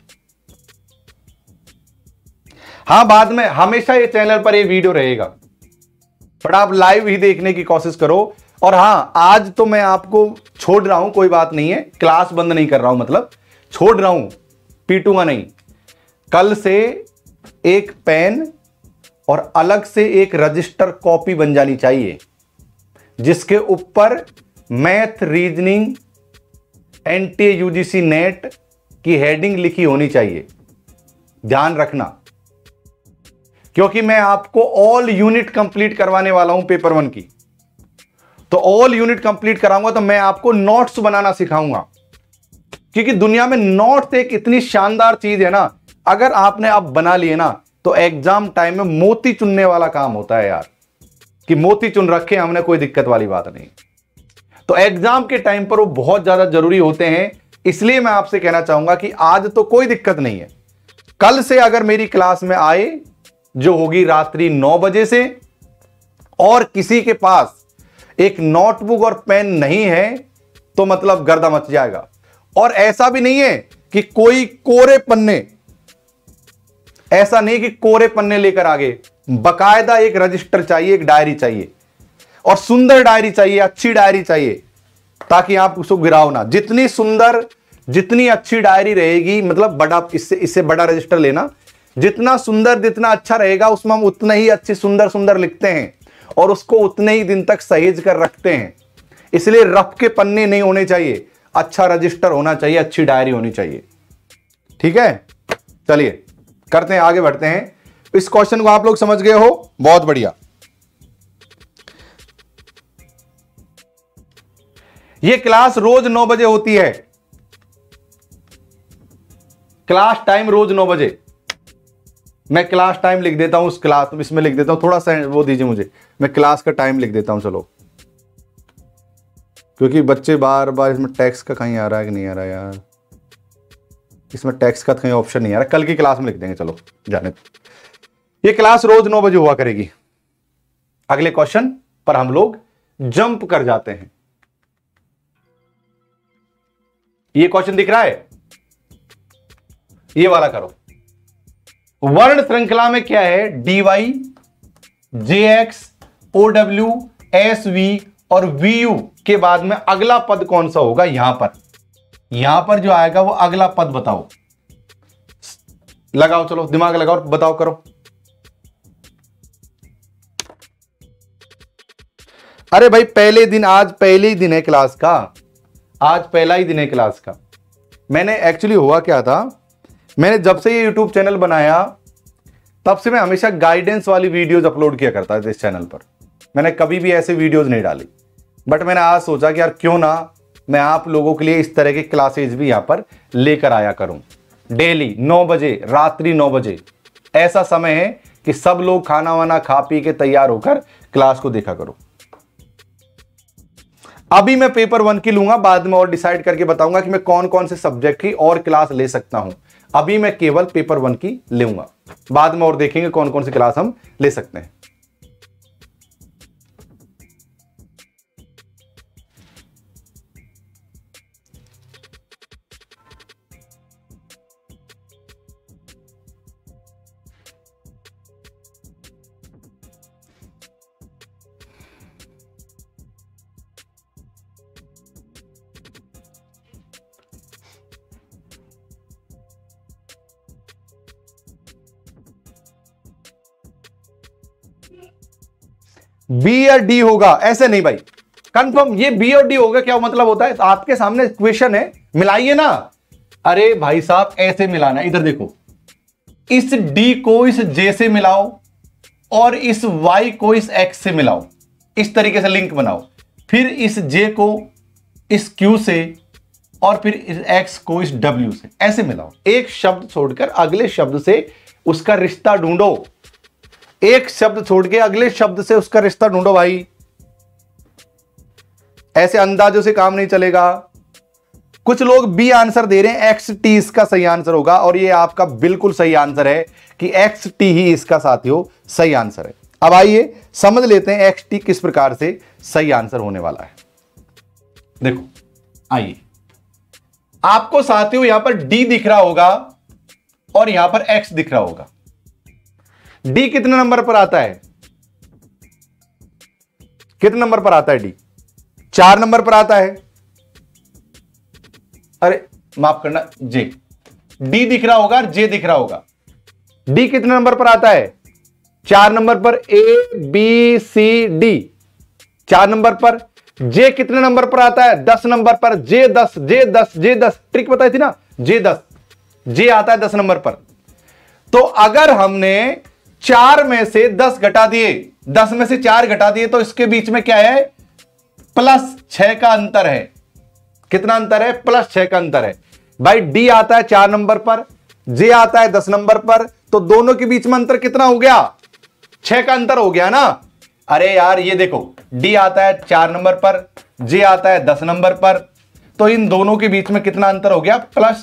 हां, बाद में हमेशा ये चैनल पर ये वीडियो रहेगा, बट आप लाइव ही देखने की कोशिश करो। और हां, आज तो मैं आपको छोड़ रहा हूं, कोई बात नहीं है, क्लास बंद नहीं कर रहा हूं, मतलब छोड़ रहा हूं, पीटूंगा नहीं। कल से एक पेन और अलग से एक रजिस्टर कॉपी बन जानी चाहिए जिसके ऊपर math, reasoning, NTA UGC NET की हेडिंग लिखी होनी चाहिए। ध्यान रखना, क्योंकि मैं आपको ऑल यूनिट कंप्लीट करवाने वाला हूं पेपर 1 की। तो ऑल यूनिट कंप्लीट कराऊंगा तो मैं आपको नोट्स बनाना सिखाऊंगा, क्योंकि दुनिया में नोट्स एक इतनी शानदार चीज है ना, अगर आपने अब बना लिए ना तो एग्जाम टाइम में मोती चुनने वाला काम होता है यार, कि मोती चुन रखे हमने, कोई दिक्कत वाली बात नहीं। तो एग्जाम के टाइम पर वो बहुत ज्यादा जरूरी होते हैं। इसलिए मैं आपसे कहना चाहूंगा कि आज तो कोई दिक्कत नहीं है, कल से अगर मेरी क्लास में आए, जो होगी रात्रि 9 बजे से, और किसी के पास एक नोटबुक और पेन नहीं है तो मतलब गर्दा मच जाएगा। और ऐसा भी नहीं है कि कोई कोरे पन्ने, ऐसा नहीं कि कोरे पन्ने लेकर आगे, बकायदा एक रजिस्टर चाहिए, एक डायरी चाहिए, और सुंदर डायरी चाहिए, अच्छी डायरी चाहिए, ताकि आप उसको गिराओ ना। जितनी सुंदर, जितनी अच्छी डायरी रहेगी, मतलब बड़ा, इससे बड़ा रजिस्टर लेना, जितना सुंदर, जितना अच्छा रहेगा, उसमें हम उतना ही अच्छी सुंदर लिखते हैं और उसको उतने ही दिन तक सहेज कर रखते हैं। इसलिए रफ के पन्ने नहीं होने चाहिए, अच्छा रजिस्टर होना चाहिए, अच्छी डायरी होनी चाहिए। ठीक है, चलिए करते हैं, आगे बढ़ते हैं। इस क्वेश्चन को आप लोग समझ गए हो, बहुत बढ़िया। यह क्लास रोज 9 बजे होती है, क्लास टाइम रोज 9 बजे। मैं क्लास टाइम लिख देता हूं, उस क्लास इसमें लिख देता हूं, थोड़ा सा वो दीजिए मुझे, मैं क्लास का टाइम लिख देता हूं। चलो, क्योंकि बच्चे बार बार इसमें टैक्स का कहीं आ रहा है कि नहीं आ रहा यार, इसमें टैक्स का कहीं ऑप्शन नहीं आ रहा, कल की क्लास में लिख देंगे। चलो जाने दो। ये क्लास रोज 9 बजे हुआ करेगी। अगले क्वेश्चन पर हम लोग जंप कर जाते हैं। ये क्वेश्चन दिख रहा है, ये वाला करो। वर्ण श्रृंखला में क्या है, dy, jx, ow, sv और vu के बाद में अगला पद कौन सा होगा। यहां पर जो आएगा वो अगला पद बताओ, लगाओ, चलो दिमाग लगाओ, बताओ, करो। अरे भाई पहले दिन, आज पहले ही दिन है क्लास का, आज पहला ही दिन है क्लास का। मैंने एक्चुअली हुआ क्या था, मैंने जब से ये YouTube चैनल बनाया तब से मैं हमेशा गाइडेंस वाली वीडियोस अपलोड किया करता था इस चैनल पर। मैंने कभी भी ऐसे वीडियोस नहीं डाली, बट मैंने आज सोचा कि यार क्यों ना मैं आप लोगों के लिए इस तरह की क्लासेज भी यहां पर लेकर आया करूं। डेली 9 बजे, रात्रि 9 बजे ऐसा समय है कि सब लोग खाना वाना खा पी के तैयार होकर क्लास को देखा करो। अभी मैं पेपर 1 की लूंगा, बाद में और डिसाइड करके बताऊंगा कि मैं कौन कौन से सब्जेक्ट की और क्लास ले सकता हूं। अभी मैं केवल पेपर 1 की लूंगा, बाद में और देखेंगे कौन कौन सी क्लास हम ले सकते हैं। बी या डी होगा, ऐसे नहीं भाई, कंफर्म ये बी और डी होगा। क्या मतलब होता है, तो आपके सामने इक्वेशन है, मिलाइए ना। अरे भाई साहब ऐसे मिलाना, इधर देखो, इस डी को इस जे से मिलाओ और इस वाई को इस एक्स से मिलाओ, इस तरीके से लिंक बनाओ, फिर इस जे को इस क्यू से और फिर इस एक्स को इस डब्ल्यू से, ऐसे मिलाओ। एक शब्द छोड़कर अगले शब्द से उसका रिश्ता ढूंढो, एक शब्द छोड़ के अगले शब्द से उसका रिश्ता ढूंढो भाई, ऐसे अंदाजों से काम नहीं चलेगा। कुछ लोग बी आंसर दे रहे हैं, एक्स टी इसका सही आंसर होगा, और ये आपका बिल्कुल सही आंसर है कि एक्स टी ही इसका साथियों सही आंसर है। अब आइए समझ लेते हैं एक्स टी किस प्रकार से सही आंसर होने वाला है। देखो आइए, आपको साथियों यहां पर डी दिख रहा होगा और यहां पर एक्स दिख रहा होगा। डी कितने नंबर पर आता है, कितने नंबर पर आता है डी? 4 नंबर पर आता है। अरे माफ करना, जे, डी दिख रहा होगा, जे दिख रहा होगा। डी कितने नंबर पर आता है? 4 नंबर पर, ए बी सी डी 4 नंबर पर। जे कितने नंबर पर आता है? 10 नंबर पर। जे 10, जे 10, जे 10, ट्रिक बताई थी ना, जे 10, जे आता है 10 नंबर पर। तो अगर हमने 4 में से 10 घटा दिए, 10 में से 4 घटा दिए, तो इसके बीच में क्या है? +6 का अंतर है। कितना अंतर है? +6 का अंतर है भाई। डी आता है 4 नंबर पर, जे आता है 10 नंबर पर, तो दोनों के बीच में अंतर कितना हो गया? 6 का अंतर हो गया ना। अरे यार ये देखो, डी आता है 4 नंबर पर, जे आता है 10 नंबर पर, तो इन दोनों के बीच में कितना अंतर हो गया?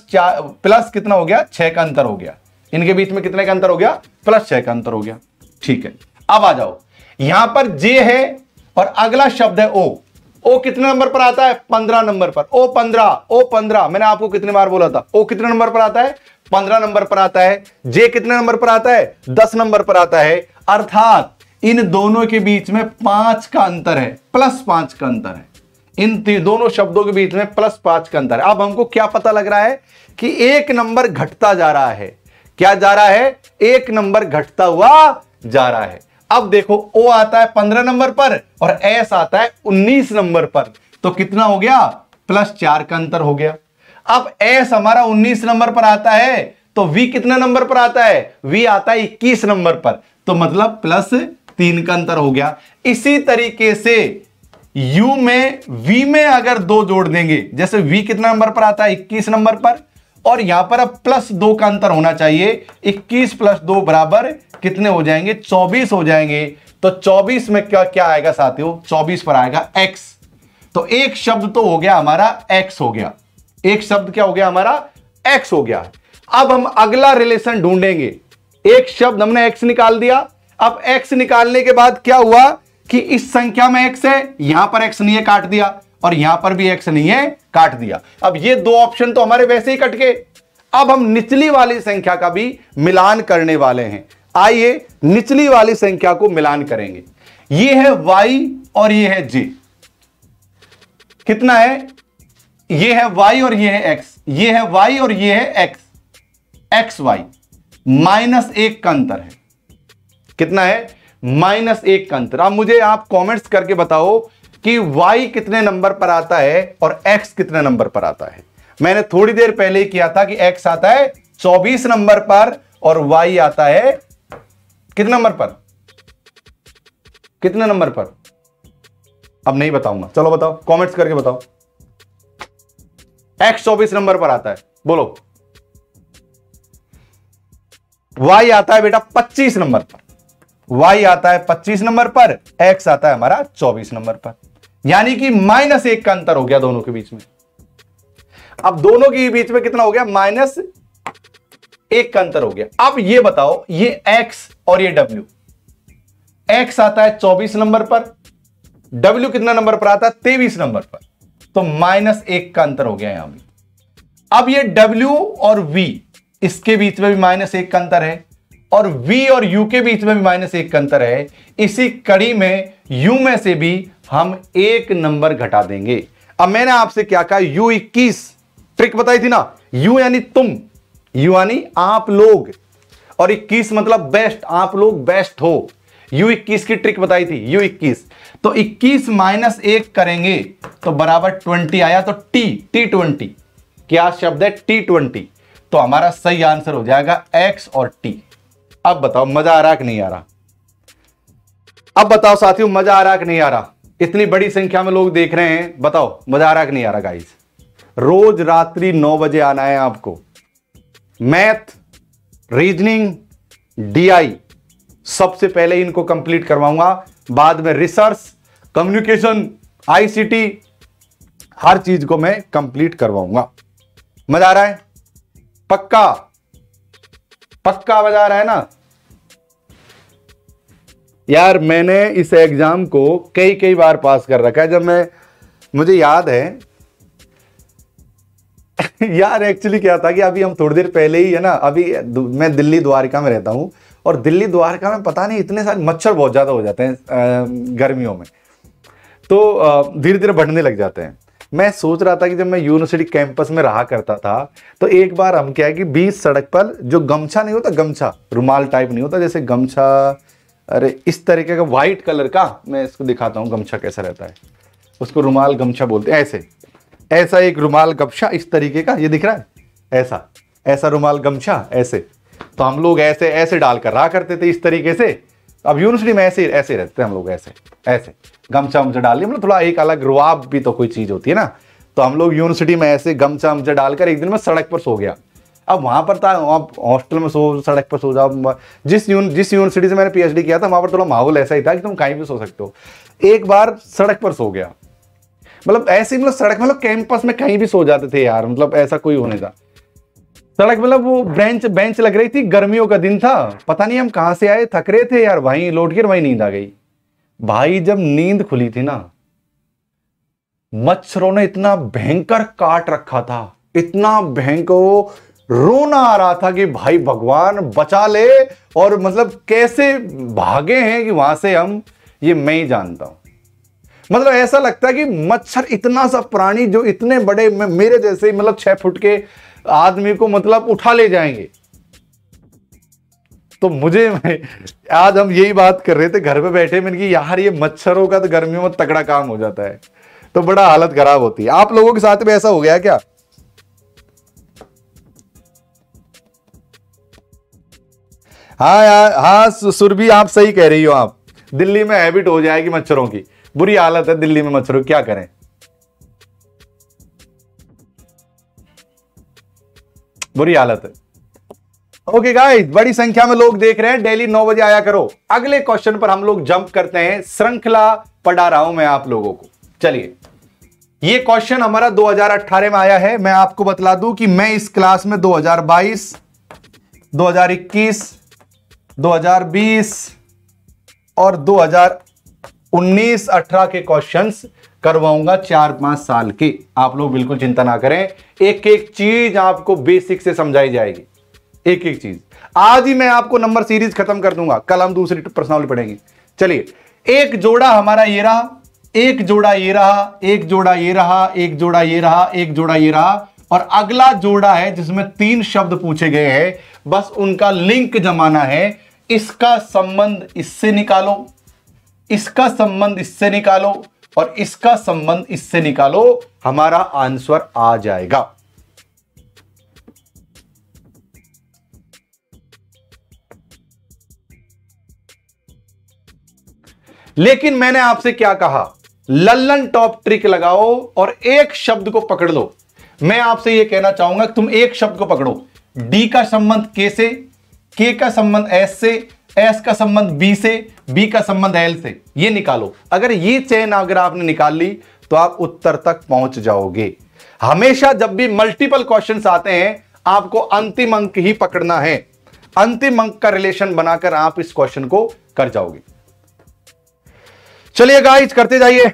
प्लस कितना हो गया? 6 का अंतर हो गया। इनके बीच में कितने का अंतर हो गया? +6 का अंतर हो गया। ठीक है, अब आ जाओ, यहां पर जे है और अगला शब्द है ओ। ओ कितने नंबर पर आता है? 15 नंबर पर। ओ 15, मैंने आपको कितने बार बोला था, ओ कितने नंबर पर आता है? 15 नंबर पर आता है। जे कितने नंबर पर आता है? 10 नंबर पर आता है। अर्थात इन दोनों के बीच में 5 का अंतर है, +5 का अंतर है। इन दोनों शब्दों के बीच में +5 का अंतर है। अब हमको क्या पता लग रहा है कि एक नंबर घटता जा रहा है। क्या जा रहा है? एक नंबर घटता हुआ जा रहा है। अब देखो, ओ आता है 15 नंबर पर और एस आता है 19 नंबर पर, तो कितना हो गया? +4 का अंतर हो गया। अब एस हमारा 19 नंबर पर आता है, तो वी कितने नंबर पर आता है? वी आता है 21 नंबर पर, तो मतलब +3 का अंतर हो गया। इसी तरीके से यू में वी में अगर 2 जोड़ देंगे, जैसे वी कितना नंबर पर आता है? 21 नंबर पर, और यहां पर अब +2 का अंतर होना चाहिए। 21 + 2 बराबर कितने हो जाएंगे? 24 हो जाएंगे। तो 24 में क्या क्या आएगा साथियों? 24 पर आएगा x। तो एक शब्द तो हो गया हमारा x हो गया, एक शब्द क्या हो गया हमारा? x हो गया। अब हम अगला रिलेशन ढूंढेंगे। एक शब्द हमने x निकाल दिया। अब x निकालने के बाद क्या हुआ कि इस संख्या में x है, यहां पर x नहीं है, काट दिया, और यहां पर भी x नहीं है, काट दिया। अब ये 2 ऑप्शन तो हमारे वैसे ही कट गए। अब हम निचली वाली संख्या का भी मिलान करने वाले हैं। आइए निचली वाली संख्या को मिलान करेंगे। ये है y और ये है j। कितना है? ये है y और ये है x। ये है y और ये है x, xy -1 का अंतर है। कितना है? -1 का अंतर। अब मुझे आप कमेंट्स करके बताओ कि y कितने नंबर पर आता है और x कितने नंबर पर आता है। मैंने थोड़ी देर पहले ही किया था कि x आता है 24 नंबर पर और y आता है कितने नंबर पर? कितने नंबर पर? अब नहीं बताऊंगा, चलो बताओ, कमेंट्स करके बताओ। x 24 नंबर पर आता है, बोलो। y आता है बेटा 25 नंबर पर। y आता है 25 नंबर पर, x आता है हमारा 24 नंबर पर, यानी कि -1 का अंतर हो गया दोनों के बीच में। अब दोनों के बीच में कितना हो गया? -1 का अंतर हो गया। अब ये बताओ, ये x और ये w, x आता है 24 नंबर पर, w कितना नंबर पर आता है? 23 नंबर पर, तो -1 का अंतर हो गया यहां भी। अब ये w और v, इसके बीच में भी -1 का अंतर है, और v और u के बीच में भी -1 का अंतर है। इसी कड़ी में u में से भी हम 1 नंबर घटा देंगे। अब मैंने आपसे क्या कहा? u 21 ट्रिक बताई थी ना, u यानी तुम, u यानी आप लोग, और 21 मतलब बेस्ट, आप लोग बेस्ट हो। U21 की ट्रिक बताई थी, U21। तो 21 माइनस 1 करेंगे तो बराबर 20 आया, तो T20 क्या शब्द है? T20। तो हमारा सही आंसर हो जाएगा X और T। अब बताओ मजा आ रहा कि नहीं आ रहा? अब बताओ साथियों, मजा आ रहा कि नहीं आ रहा? इतनी बड़ी संख्या में लोग देख रहे हैं, बताओ मजा आ रहा कि नहीं आ रहा गाइस? रोज रात्रि 9 बजे आना है आपको। मैथ, रीजनिंग, DI सबसे पहले इनको कंप्लीट करवाऊंगा, बाद में रिसर्च, कम्युनिकेशन, ICT, हर चीज को मैं कंप्लीट करवाऊंगा। मजा आ रहा है? पक्का पक्का मजा आ रहा है ना यार? मैंने इस एग्जाम को कई बार पास कर रखा है। जब मुझे याद है यार, एक्चुअली क्या था कि अभी हम थोड़ी देर पहले ही है ना, अभी मैं दिल्ली द्वारका में रहता हूं, और दिल्ली द्वारका में पता नहीं इतने सारे मच्छर बहुत ज्यादा हो जाते हैं गर्मियों में, तो धीरे धीरे बढ़ने लग जाते हैं। मैं सोच रहा था कि जब मैं यूनिवर्सिटी कैंपस में रहा करता था, तो एक बार हम क्या है कि बीच सड़क पर जो गमछा नहीं होता, गमछा रुमाल टाइप नहीं होता, जैसे गमछा, अरे इस तरीके का व्हाइट कलर का, मैं इसको दिखाता हूँ गमछा कैसा रहता है, उसको रुमाल गमछा बोलते हैं। ऐसा एक रुमाल गमछा इस तरीके का, ये दिख रहा है, ऐसा रुमाल गमछा ऐसे, तो हम लोग ऐसे डालकर रहा करते थे इस तरीके से। अब यूनिवर्सिटी में ऐसे रहते हैं हम लोग, ऐसे गमछा डाल लिया, मतलब थोड़ा एक अलग रुआब भी तो कोई चीज होती है ना। तो हम लोग यूनिवर्सिटी में ऐसे गमछा डालकर एक दिन मैं सड़क पर सो गया। अब वहां पर था, आप हॉस्टल में सो, सड़क पर सो जाओ। जिस यूनिवर्सिटी से मैंने PhD किया था, वहां पर थोड़ा माहौल ऐसा ही था कि तुम कहीं भी सो सकते हो। एक बार सड़क पर सो गया, मतलब ऐसे मतलब सड़क, मतलब कैंपस में कहीं भी सो जाते थे यार, मतलब ऐसा कोई होने था। सड़क मतलब वो बेंच लग रही थी, गर्मियों का दिन था, पता नहीं हम कहां से आए, थक रहे थे यार, वहीं लौट कर वहीं नींद आ गई। भाई जब नींद खुली थी ना, मच्छरों ने इतना भयंकर काट रखा था, इतना भयंकर, रोना आ रहा था कि भाई भगवान बचा ले, और मतलब कैसे भागे हैं कि वहां से हम, ये मैं ही जानता हूं। मतलब ऐसा लगता है कि मच्छर इतना सा प्राणी जो इतने बड़े मेरे जैसे मतलब 6 फुट के आदमी को मतलब उठा ले जाएंगे। तो आज हम यही बात कर रहे थे घर पे बैठे, मैंने कि यार ये मच्छरों का तो गर्मियों में तगड़ा काम हो जाता है, तो बड़ा हालत खराब होती है। आप लोगों के साथ में ऐसा हो गया क्या? हाँ यार, हाँ सुरभि आप सही कह रही हो। आप दिल्ली में हैबिट हो जाएगी मच्छरों की, बुरी हालत है दिल्ली में मच्छरों की, क्या करें। बुरी हालत है। ओके गाइस, बड़ी संख्या में लोग देख रहे हैं, डेली 9 बजे आया करो। अगले क्वेश्चन पर हम लोग जंप करते हैं, श्रृंखला पढ़ा रहा हूं मैं आप लोगों को। चलिए, ये क्वेश्चन हमारा 2018 में आया है। मैं आपको बतला दूं कि मैं इस क्लास में 2022, 2021, 2020 और 2019-18 के क्वेश्चंस करवाऊंगा, 4-5 साल के। आप लोग बिल्कुल चिंता ना करें, एक एक चीज आपको बेसिक से समझाई जाएगी, एक एक चीज। आज ही मैं आपको नंबर सीरीज खत्म कर दूंगा, कल हम दूसरी प्रश्नावली पढ़ेंगे। चलिए, एक जोड़ा हमारा ये रहा, एक जोड़ा ये रहा, एक जोड़ा ये रहा, एक जोड़ा ये रहा, एक जोड़ा ये रहा, और अगला जोड़ा है जिसमें 3 शब्द पूछे गए हैं, बस उनका लिंक जमाना है। इसका संबंध इससे निकालो, इसका संबंध इससे निकालो, और इसका संबंध इससे निकालो, हमारा आंसर आ जाएगा। लेकिन मैंने आपसे क्या कहा, लल्लन टॉप ट्रिक लगाओ और एक शब्द को पकड़ लो। मैं आपसे यह कहना चाहूंगा कि तुम एक शब्द को पकड़ो, डी का संबंध के से, के का संबंध एस से, एस का संबंध बी से, बी का संबंध एल से, ये निकालो। अगर ये चेन अगर आपने निकाल ली तो आप उत्तर तक पहुंच जाओगे। हमेशा जब भी मल्टीपल क्वेश्चंस आते हैं, आपको अंतिम अंक ही पकड़ना है, अंतिम अंक का रिलेशन बनाकर आप इस क्वेश्चन को कर जाओगे। चलिए गाइस, करते जाइए।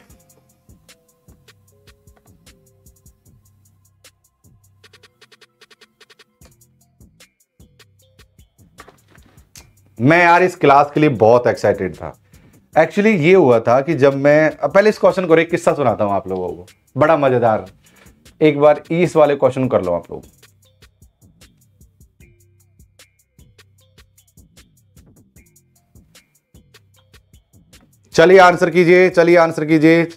मैं यार इस क्लास के लिए बहुत एक्साइटेड था। एक्चुअली ये हुआ था कि जब मैं पहले इस क्वेश्चन को एक किस्सा सुनाता हूं आप लोगों को, बड़ा मजेदार। एक बार इस वाले क्वेश्चन कर लो आप लोग। चलिए आंसर कीजिए, चलिए आंसर कीजिए।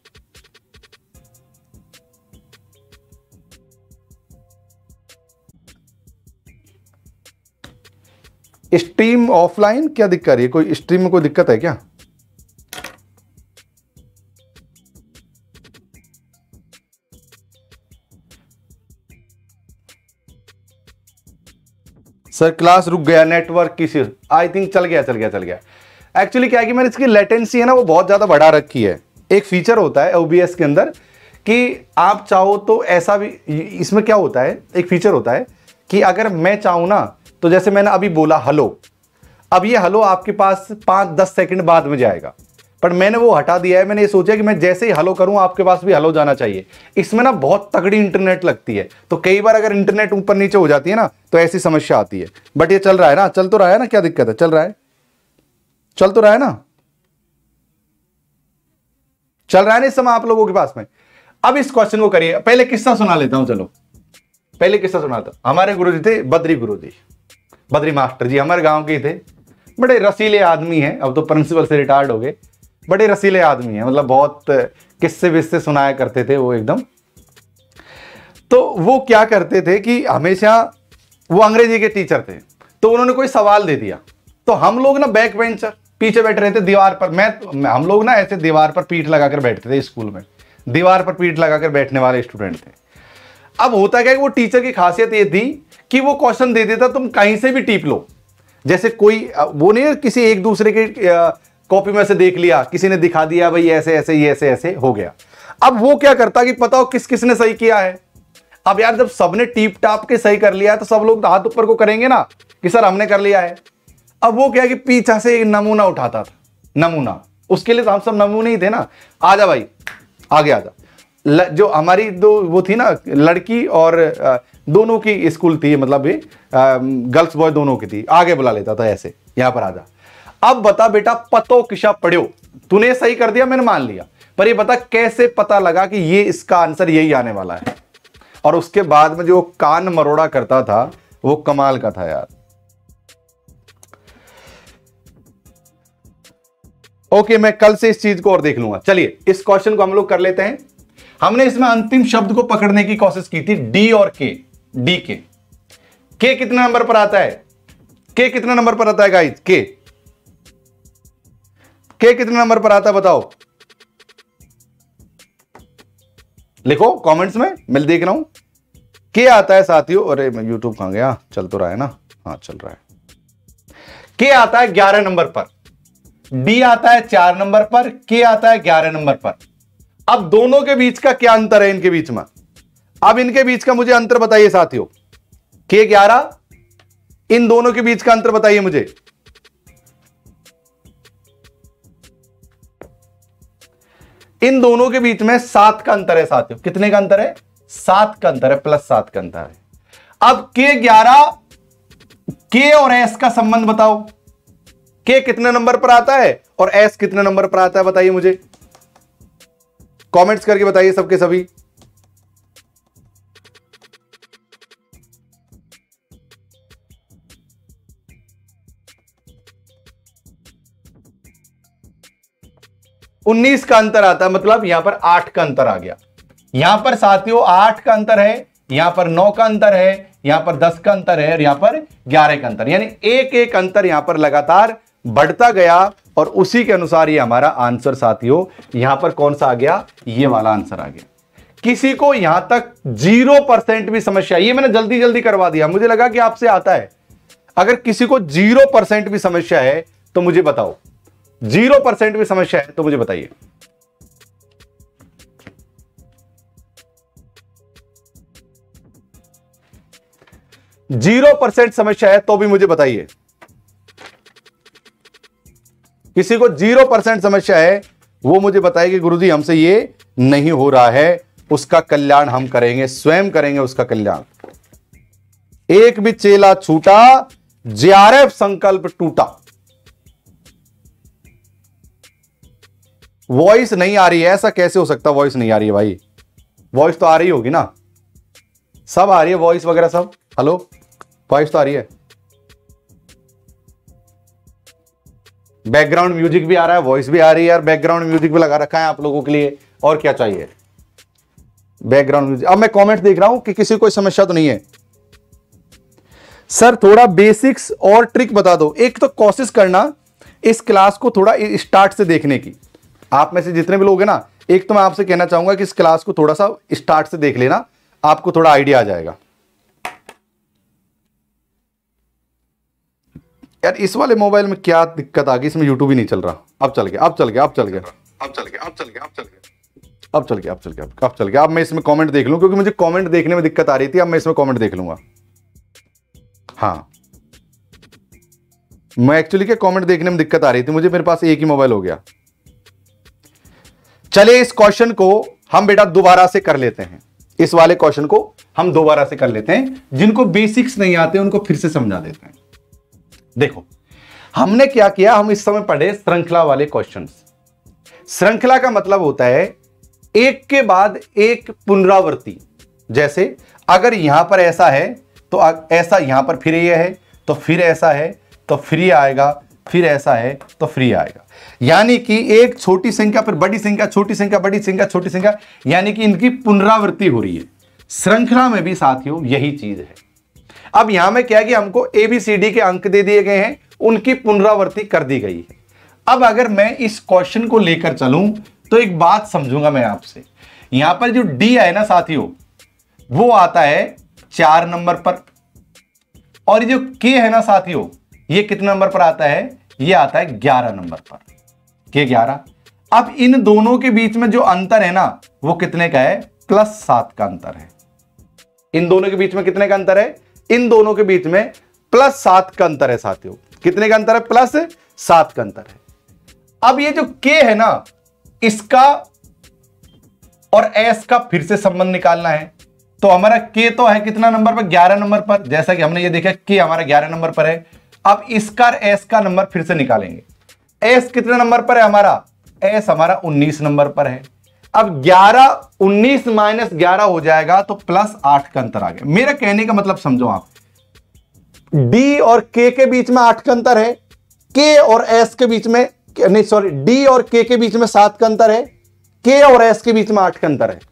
स्ट्रीम ऑफलाइन क्या दिक्कत है? कोई स्ट्रीम में कोई दिक्कत है क्या? सर क्लास रुक गया, नेटवर्क की, आई थिंक चल गया। एक्चुअली क्या है कि मैंने इसकी लेटेंसी है ना वो बहुत ज्यादा बढ़ा रखी है। एक फीचर होता है OBS के अंदर कि आप चाहो तो ऐसा भी, इसमें क्या होता है, एक फीचर होता है कि अगर मैं चाहूं ना तो जैसे मैंने अभी बोला हेलो, अब ये हेलो आपके पास 5-10 सेकंड बाद में जाएगा, पर मैंने वो हटा दिया है। मैंने ये सोचा कि मैं जैसे ही हेलो करूं आपके पास भी हेलो जाना चाहिए। इसमें ना बहुत तगड़ी इंटरनेट लगती है, तो कई बार अगर इंटरनेट ऊपर नीचे हो जाती है ना तो ऐसी समस्या आती है। बट ये चल रहा है ना, चल तो रहा है ना, क्या दिक्कत है? चल रहा है, चल तो रहा है ना, चल रहा है ना इस समय आप लोगों के पास में। अब इस क्वेश्चन को करिए, पहले किस्सा सुना लेता हूं, चलो पहले किस्सा सुनाता हूं। हमारे गुरुजी थे बद्री गुरुजी, बद्री मास्टर जी, हमारे गांव के थे। बड़े रसीले आदमी हैं, अब तो प्रिंसिपल से रिटायर्ड हो गए। बड़े रसीले आदमी हैं, मतलब बहुत किस्से विस्से सुनाया करते थे वो एकदम। तो वो क्या करते थे कि हमेशा, वो अंग्रेजी के टीचर थे, तो उन्होंने कोई सवाल दे दिया, तो हम लोग ना बैक बेंचर पीछे बैठ रहे थे दीवार पर। हम लोग ना ऐसे दीवार पर पीठ लगाकर बैठते थे स्कूल में, दीवार पर पीठ लगाकर बैठने वाले स्टूडेंट थे। अब होता क्या कि वो टीचर की खासियत ये थी कि वो क्वेश्चन दे देता, तुम कहीं से भी टीप लो। जैसे कोई वो नहीं, किसी एक दूसरे के कॉपी में से देख लिया, किसी ने दिखा दिया भाई ऐसे ऐसे, ये ऐसे ऐसे हो गया। अब वो क्या करता कि पता हो किस किसने सही किया है। अब यार जब सबने टीप टाप के सही कर लिया है तो सब लोग हाथ ऊपर को करेंगे ना कि सर हमने कर लिया है। अब वो क्या कि पीछे से एक नमूना उठाता था, नमूना, उसके लिए तो हम सब नमूने ही थे ना। आजा भाई आगे आजा। जो हमारी दो वो थी ना लड़की, और दोनों की स्कूल थी, मतलब ये गर्ल्स बॉय दोनों की थी, आगे बुला लेता था ऐसे, यहां पर आजा। अब बता बेटा, पतो किशा पढ़ो, तूने सही कर दिया मैंने मान लिया, पर ये बता कैसे पता लगा कि ये इसका आंसर यही आने वाला है। और उसके बाद में जो कान मरोड़ा करता था वो कमाल का था यार। ओके, मैं कल से इस चीज को और देख लूंगा। चलिए इस क्वेश्चन को हम लोग कर लेते हैं। हमने इसमें अंतिम शब्द को पकड़ने की कोशिश की थी, डी और के। डी के कितने नंबर पर आता है? के कितने नंबर पर आता है गाइस? के कितने नंबर पर आता है बताओ, लिखो कमेंट्स में, मैं देख रहा हूं। के आता है साथियों, अरे मैं यूट्यूब कहां गया, चल तो रहा है ना, हाँ चल रहा है। के आता है 11 नंबर पर, डी आता है 4 नंबर पर, के आता है 11 नंबर पर। अब दोनों के बीच का क्या अंतर है इनके बीच में? अब इनके बीच का मुझे अंतर बताइए साथियों। के 11, इन दोनों के बीच का अंतर बताइए मुझे। इन दोनों के बीच में 7 का अंतर है साथियों। कितने का अंतर है? 7 का अंतर है, +7 का अंतर है। अब के 11, के और एस का संबंध बताओ। के कितने नंबर पर आता है और एस कितने नंबर पर आता है बताइए मुझे, कमेंट्स करके बताइए सबके सभी। उन्नीस का अंतर आता है, मतलब यहां पर 8 का अंतर आ गया। यहां पर साथियों 8 का अंतर है, यहां पर 9 का अंतर है, यहां पर 10 का अंतर है, और यहां पर 11 का अंतर, यानी एक एक अंतर यहां पर लगातार बढ़ता गया। और उसी के अनुसार ये हमारा आंसर साथियों यहां पर कौन सा आ गया? ये वाला आंसर आ गया। किसी को यहां तक 0% भी समस्या, ये मैंने जल्दी जल्दी करवा दिया, मुझे लगा कि आपसे आता है। अगर किसी को 0% भी समस्या है तो मुझे बताओ, 0% भी समस्या है तो मुझे बताइए। जीरो % समस्या है तो भी मुझे बताइए। किसी को 0% समस्या है वो मुझे बताए कि गुरुजी हमसे ये नहीं हो रहा है, उसका कल्याण हम करेंगे, स्वयं करेंगे उसका कल्याण। एक भी चेला छूटा, JRF संकल्प टूटा। वॉइस नहीं आ रही है, ऐसा कैसे हो सकता? वॉइस नहीं आ रही है भाई, वॉइस तो आ रही होगी ना, सब आ रही है वॉइस वगैरह सब। हेलो, वॉइस तो आ रही है। बैकग्राउंड म्यूजिक भी आ रहा है, वॉइस भी आ रही है यार, बैकग्राउंड म्यूजिक भी लगा रखा है आप लोगों के लिए, और क्या चाहिए बैकग्राउंड म्यूजिक। अब मैं कमेंट देख रहा हूं कि किसी कोई समस्या तो नहीं है। सर थोड़ा बेसिक्स और ट्रिक बता दो। एक तो कोशिश करना इस क्लास को थोड़ा स्टार्ट से देखने की। आप में से जितने भी लोग हैं ना, एक तो मैं आपसे कहना चाहूंगा कि इस क्लास को थोड़ा सा स्टार्ट से देख लेना, आपको थोड़ा आइडिया आ जाएगा। यार इस वाले मोबाइल में क्या दिक्कत आ गई, इसमें यूट्यूब ही नहीं चल रहा। अब चल गया, अब चल गया, अब चल गया, अब चल गया, अब चल गया, अब चल गया, अब चल गया, अब चल गया, अब चल गया। अब मैं इसमें कमेंट देख लूं, क्योंकि मुझे कमेंट देखने में दिक्कत आ रही थी। अब मैं इसमें कमेंट देख लूंगा। हाँ, मैं एक्चुअली क्या कमेंट देखने में दिक्कत आ रही थी मुझे, मेरे पास एक ही मोबाइल हो गया। चलिए इस क्वेश्चन को हम बेटा दोबारा से कर लेते हैं। इस वाले क्वेश्चन को हम दोबारा से कर लेते हैं। जिनको बेसिक्स नहीं आते उनको फिर से समझा देते हैं। देखो हमने क्या किया, हम इस समय पढ़े श्रृंखला वाले क्वेश्चंस। श्रृंखला का मतलब होता है एक के बाद एक पुनरावृत्ति। जैसे अगर यहां पर ऐसा है तो ऐसा यहां पर फिर ये है, तो फिर ऐसा है तो फिर ये आएगा, फिर ऐसा है तो फिर ये आएगा। यानी कि एक छोटी संख्या पर बड़ी संख्या, छोटी संख्या, बड़ी संख्या, छोटी संख्या, यानी कि इनकी पुनरावृत्ति हो रही है। श्रृंखला में भी साथियों यही चीज है। अब यहां में क्या है कि हमको एबीसीडी के अंक दे दिए गए हैं, उनकी पुनरावृत्ति कर दी गई है। अब अगर मैं इस क्वेश्चन को लेकर चलूं तो एक बात समझूंगा मैं आपसे। यहां पर जो डी है ना साथियों, वो आता है 4 नंबर पर, और जो के है ना साथियों, ये कितने नंबर पर आता है, ये आता है 11 नंबर पर, के 11। अब इन दोनों के बीच में जो अंतर है ना, वो कितने का है, +7 का अंतर है। इन दोनों के बीच में कितने का अंतर है, इन दोनों के बीच में +7 का अंतर है साथियों। कितने का अंतर है, +7 का अंतर है। अब ये जो के है ना, इसका और एस का फिर से संबंध निकालना है। तो हमारा के तो है कितना नंबर पर, 11 नंबर पर। जैसा कि हमने ये देखा के हमारा 11 नंबर पर है। अब इसका एस का नंबर फिर से निकालेंगे। एस कितने नंबर पर है हमारा, एस हमारा 19 नंबर पर है। अब 19 - 11 हो जाएगा तो +8 का अंतर आ गया। मेरा कहने का मतलब समझो आप, डी और के बीच में 8 का अंतर है, के और एस के बीच में, नहीं सॉरी, डी और के बीच में 7 का अंतर है, के और एस के बीच में 8 का अंतर है।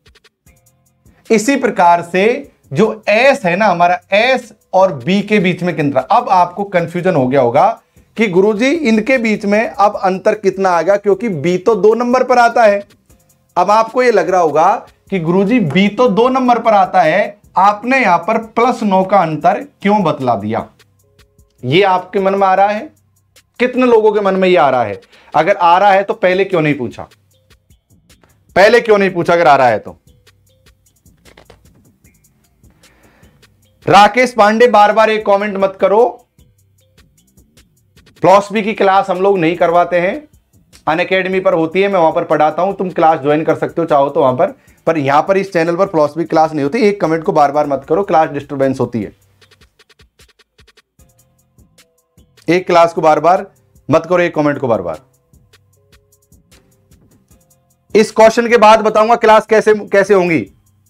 इसी प्रकार से जो एस है ना हमारा, एस और बी के बीच में कितना। अब आपको कंफ्यूजन हो गया होगा कि गुरुजी इनके बीच में अब अंतर कितना आ गया, क्योंकि बी तो 2 नंबर पर आता है। अब आपको यह लग रहा होगा कि गुरुजी बी तो 2 नंबर पर आता है, आपने यहां पर +9 का अंतर क्यों बतला दिया। यह आपके मन में आ रहा है, कितने लोगों के मन में यह आ रहा है। अगर आ रहा है तो पहले क्यों नहीं पूछा, पहले क्यों नहीं पूछा अगर आ रहा है तो। राकेश पांडे बार बार एक कमेंट मत करो। फिलॉसफी की क्लास हम लोग नहीं करवाते हैं, अनअकैडमी पर होती है, मैं वहां पर पढ़ाता हूं। तुम क्लास ज्वाइन कर सकते हो चाहो तो वहां पर यहां पर इस चैनल पर फिलॉसफी क्लास नहीं होती। एक कमेंट को बार बार मत करो, क्लास डिस्टरबेंस होती है। एक क्लास को बार बार मत करो, एक कमेंट को बार बार। इस क्वेश्चन के बाद बताऊंगा क्लास कैसे कैसे होंगी।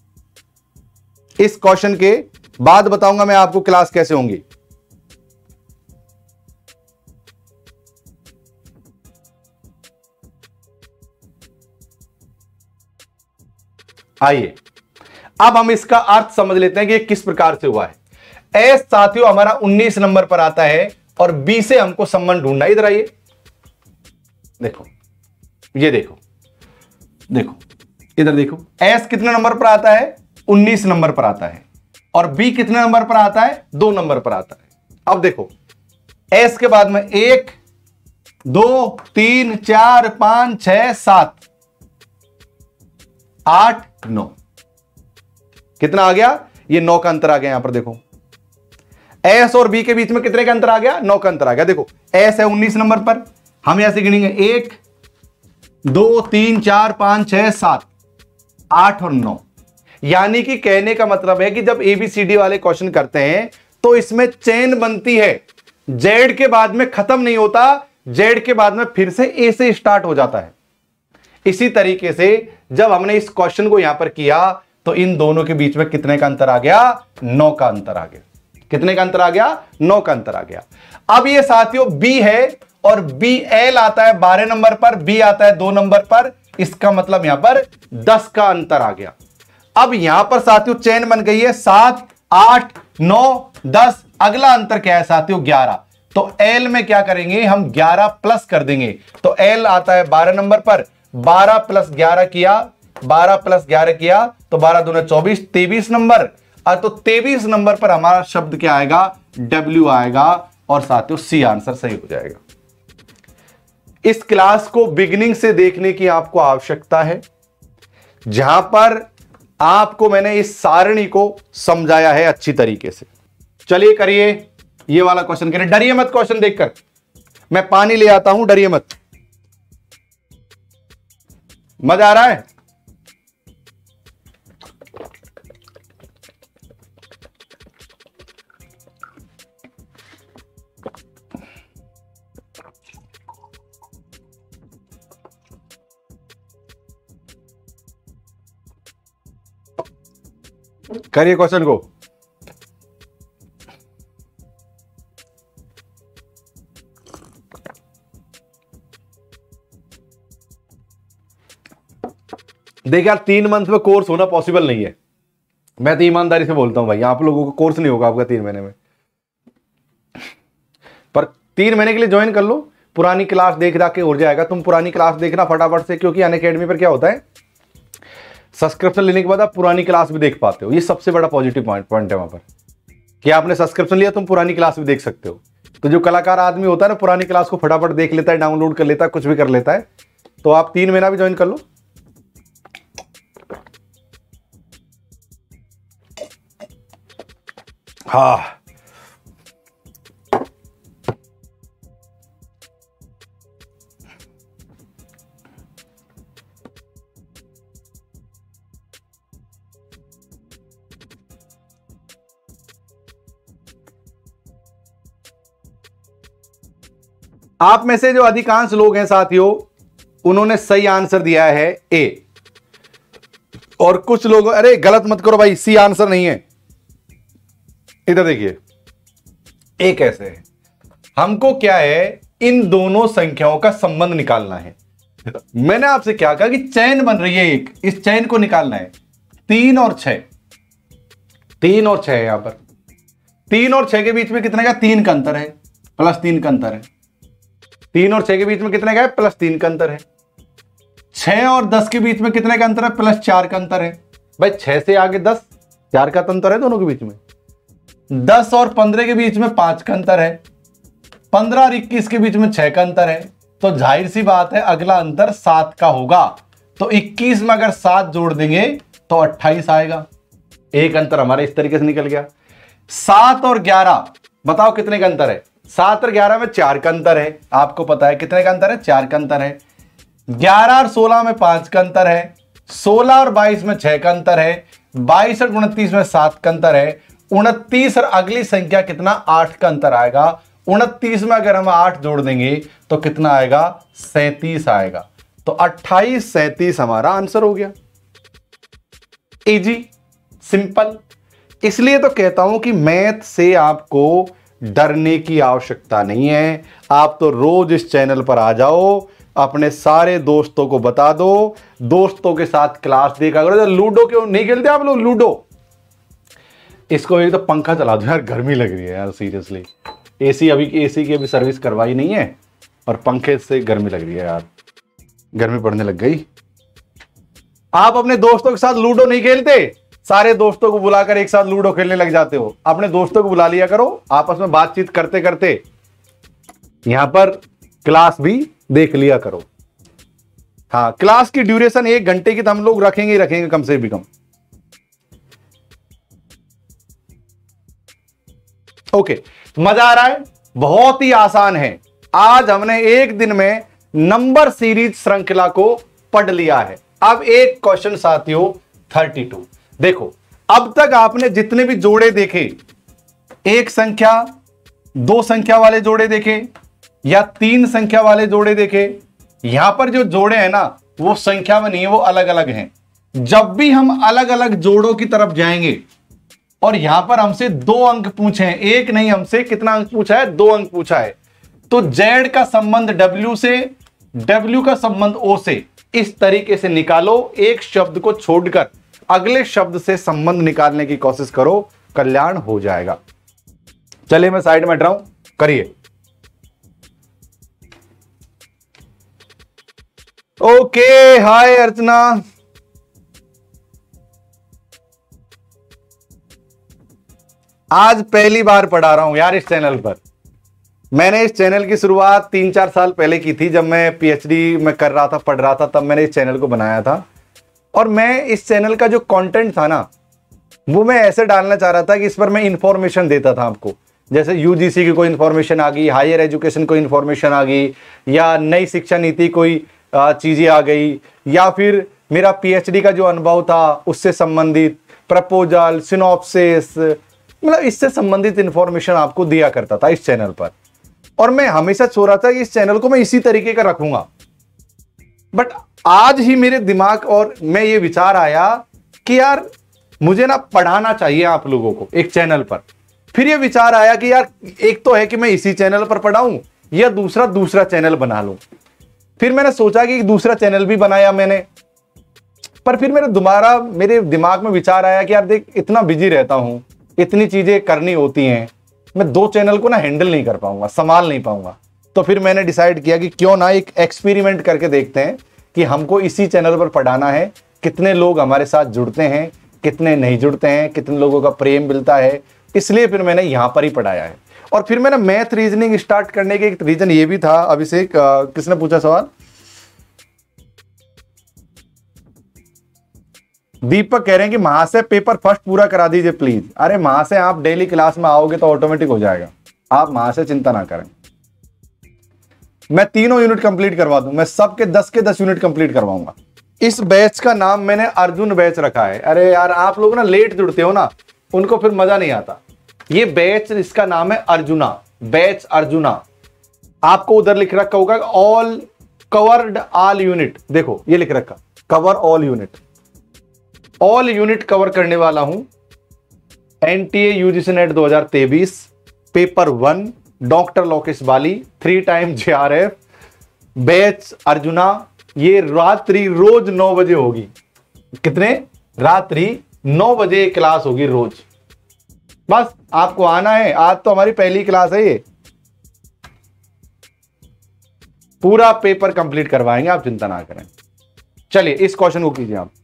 इस क्वेश्चन के बाद बताऊंगा मैं आपको क्लास कैसे होंगी। आइए अब हम इसका अर्थ समझ लेते हैं कि ये किस प्रकार से हुआ है। एस साथियों हमारा 19 नंबर पर आता है और बी से हमको संबंध ढूंढना। इधर आइए, देखो ये देखो, देखो इधर देखो, एस कितने नंबर पर आता है, 19 नंबर पर आता है, और बी कितने नंबर पर आता है, 2 नंबर पर आता है। अब देखो एस के बाद में 1 2 3 4 5 6 7 8 9, कितना आ गया, ये 9 का अंतर आ गया। यहां पर देखो एस और बी के बीच में कितने का अंतर आ गया, 9 का अंतर आ गया। देखो एस है 19 नंबर पर, हम यहां से गिनेंगे 1 2 3 4 5 6 7 8 और 9। यानी कि कहने का मतलब है कि जब एबीसीडी वाले क्वेश्चन करते हैं तो इसमें चेन बनती है, जेड के बाद में खत्म नहीं होता, जेड के बाद में फिर से ए से स्टार्ट हो जाता है। इसी तरीके से जब हमने इस क्वेश्चन को यहां पर किया तो इन दोनों के बीच में कितने का अंतर आ गया, 9 का अंतर आ गया। कितने का अंतर आ गया, 9 का अंतर आ गया। अब ये साथियों बी है और बी एल आता है 12 नंबर पर, बी आता है 2 नंबर पर। इसका मतलब यहां पर 10 का अंतर आ गया। अब यहां पर साथियों चेन बन गई है 7, 8, 9, 10। अगला अंतर क्या है साथियों? 11। तो एल में क्या करेंगे हम? 11 प्लस कर देंगे। तो एल आता है 12 नंबर पर, 12 प्लस 11 किया, 12 प्लस 11 किया तो 12 दूना 24, 23 नंबर। तो 23 नंबर पर हमारा शब्द क्या आएगा? डब्ल्यू आएगा। और साथियों सी आंसर सही हो जाएगा। इस क्लास को बिगिनिंग से देखने की आपको आवश्यकता है, जहां पर आपको मैंने इस सारणी को समझाया है अच्छी तरीके से। चलिए करिए ये वाला क्वेश्चन करिए। डरिए मत क्वेश्चन देखकर, मैं पानी ले आता हूं, डरिए मत। मजा आ रहा है? करिए क्वेश्चन को। देखिए यार 3 मंथ में कोर्स होना पॉसिबल नहीं है। मैं तो ईमानदारी से बोलता हूं भाई, आप लोगों को कोर्स नहीं होगा आपका 3 महीने में। पर 3 महीने के लिए ज्वाइन कर लो, पुरानी क्लास देख के हो जाएगा। तुम पुरानी क्लास देखना फटाफट से, क्योंकि अनअकैडमी पर क्या होता है, सब्सक्रिप्शन लेने के बाद आप पुरानी क्लास भी देख पाते हो। ये सबसे बड़ा पॉजिटिव पॉइंट है वहां पर, कि आपने सब्सक्रिप्शन लिया, तुम पुरानी क्लास भी देख सकते हो। तो जो कलाकार आदमी होता है ना, पुरानी क्लास को फटाफट देख लेता है, डाउनलोड कर लेता है, कुछ भी कर लेता है। तो आप 3 महीना भी ज्वाइन कर लो। हाँ, आप में से जो अधिकांश लोग हैं साथियों, उन्होंने सही आंसर दिया है ए। और कुछ लोग, अरे गलत मत करो भाई, सी आंसर नहीं है। इधर देखिए, ए कैसे है? हमको क्या है, इन दोनों संख्याओं का संबंध निकालना है। मैंने आपसे क्या कहा कि चैन बन रही है एक, इस चैन को निकालना है। 3 और 6, 3 और 6 है यहां पर। 3 और 6 के बीच में कितने का? 3 का अंतर है, +3 का अंतर है। 3 और 6 के बीच में कितने का है? +3 का अंतर है। 6 और 10 के बीच में कितने का अंतर है? +4 का अंतर है। भाई 6 से आगे 10, 4 का अंतर है दोनों के बीच में। 10 और 15 के बीच में 5 का अंतर है। 15 और 21 के बीच में 6 का अंतर है। तो जाहिर सी बात है अगला अंतर 7 का होगा। तो 21 में अगर 7 जोड़ देंगे तो 28 आएगा। एक अंतर हमारा इस तरीके से निकल गया। 7 और 11 बताओ कितने का अंतर है? 7 और 11 में 4 का अंतर है। आपको पता है कितने का अंतर है? 4 का अंतर है। 11 और 16 में 5 का अंतर है। 16 और 22 में 6 का अंतर है। 22 और 29 में 7 का अंतर है। 29 और अगली संख्या कितना? 8 का अंतर आएगा। 29 में अगर हम 8 जोड़ देंगे तो कितना आएगा? 37 आएगा। तो 28, 37 हमारा आंसर हो गया। Easy, simple. इसलिए तो कहता हूं कि मैथ से आपको डरने की आवश्यकता नहीं है। आप तो रोज इस चैनल पर आ जाओ, अपने सारे दोस्तों को बता दो, दोस्तों के साथ क्लास देखा करो। लूडो क्यों नहीं खेलते आप लोग? लूडो, इसको एक तो पंखा चला दो यार, गर्मी लग रही है यार सीरियसली। एसी की अभी सर्विस करवाई नहीं है और पंखे से गर्मी लग रही है यार, गर्मी पड़ने लग गई। आप अपने दोस्तों के साथ लूडो नहीं खेलते? सारे दोस्तों को बुलाकर एक साथ लूडो खेलने लग जाते हो। अपने दोस्तों को बुला लिया करो, आपस में बातचीत करते करते यहां पर क्लास भी देख लिया करो। हाँ, क्लास की ड्यूरेशन 1 घंटे की तो हम लोग रखेंगे ही रखेंगे कम से भी कम। ओके, मजा आ रहा है? बहुत ही आसान है। आज हमने एक दिन में नंबर सीरीज श्रृंखला को पढ़ लिया है। अब एक क्वेश्चन साथियों 32। देखो, अब तक आपने जितने भी जोड़े देखे, 1 संख्या, 2 संख्या वाले जोड़े देखे या 3 संख्या वाले जोड़े देखे। यहां पर जो जोड़े हैं ना, वो संख्या में नहीं है, वो अलग अलग हैं। जब भी हम अलग अलग जोड़ों की तरफ जाएंगे और यहां पर हमसे 2 अंक पूछे हैं, एक नहीं, हमसे कितना अंक पूछा है? 2 अंक पूछा है। तो Z का संबंध W से, W का संबंध O से, इस तरीके से निकालो। एक शब्द को छोड़कर अगले शब्द से संबंध निकालने की कोशिश करो, कल्याण हो जाएगा। चलिए मैं साइड में हट रहा हूं, करिए। Okay, hi Archana. आज पहली बार पढ़ा रहा हूं यार इस चैनल पर। मैंने इस चैनल की शुरुआत 3-4 साल पहले की थी, जब मैं पीएचडी में कर रहा था, पढ़ रहा था, तब मैंने इस चैनल को बनाया था। और मैं इस चैनल का जो कंटेंट था ना, वो मैं ऐसे डालना चाह रहा था कि इस पर मैं इंफॉर्मेशन देता था आपको। जैसे यूजीसी की कोई इंफॉर्मेशन आ गई, हायर एजुकेशन कोई इंफॉर्मेशन आ गई, या नई शिक्षा नीति कोई चीजें आ गई, या फिर मेरा पीएचडी का जो अनुभव था उससे संबंधित प्रपोजल, सिनॉप्सिस, मतलब इससे संबंधित इंफॉर्मेशन आपको दिया करता था इस चैनल पर। और मैं हमेशा सोच रहा था कि इस चैनल को मैं इसी तरीके का रखूंगा। बट आज ही मेरे दिमाग और मैं ये विचार आया कि यार मुझे ना पढ़ाना चाहिए आप लोगों को एक चैनल पर। फिर ये विचार आया कि यार एक तो है कि मैं इसी चैनल पर पढ़ाऊं, या दूसरा चैनल बना लूं। फिर मैंने सोचा कि दूसरा चैनल भी बनाया मैंने, पर फिर मेरे दिमाग में विचार आया कि यार देख, इतना बिजी रहता हूं, इतनी चीजें करनी होती हैं, मैं 2 चैनल को ना हैंडल नहीं कर पाऊंगा, संभाल नहीं पाऊंगा। तो फिर मैंने डिसाइड किया कि क्यों ना एक एक्सपेरिमेंट करके देखते हैं कि हमको इसी चैनल पर पढ़ाना है। कितने लोग हमारे साथ जुड़ते हैं, कितने नहीं जुड़ते हैं, कितने लोगों का प्रेम मिलता है। इसलिए फिर मैंने यहां पर ही पढ़ाया है। और फिर मैंने मैथ रीजनिंग स्टार्ट करने के एक रीजन ये भी था। अभिषेक, किसने पूछा सवाल? दीपक कह रहे हैं कि महाशय पेपर फर्स्ट पूरा करा दीजिए प्लीज। अरे महाशय, आप डेली क्लास में आओगे तो ऑटोमेटिक हो जाएगा, आप महाशय चिंता ना करें। मैं 3 यूनिट कंप्लीट करवा दूं, मैं सबके 10 के 10 यूनिट कंप्लीट करवाऊंगा। इस बैच का नाम मैंने अर्जुन बैच रखा है। अरे यार, आप लोग ना लेट जुड़ते हो ना, उनको फिर मजा नहीं आता। ये बैच, इसका नाम है अर्जुना, बैच अर्जुना। आपको उधर लिख रखा होगा ऑल कवर्ड ऑल यूनिट, देखो ये लिख रखा cover all unit. All unit cover करने वाला हूं। NTA UGC NET 2023 paper 1, doctor Lokesh Bali, 3 time JRF, batch Arjuna. ये रात्रि रोज 9 बजे होगी। कितने? रात्रि 9 बजे क्लास होगी रोज। बस आपको आना है। आज तो हमारी पहली क्लास है ये। पूरा पेपर कंप्लीट करवाएंगे, आप चिंता ना करें। चलिए इस क्वेश्चन को कीजिए आप।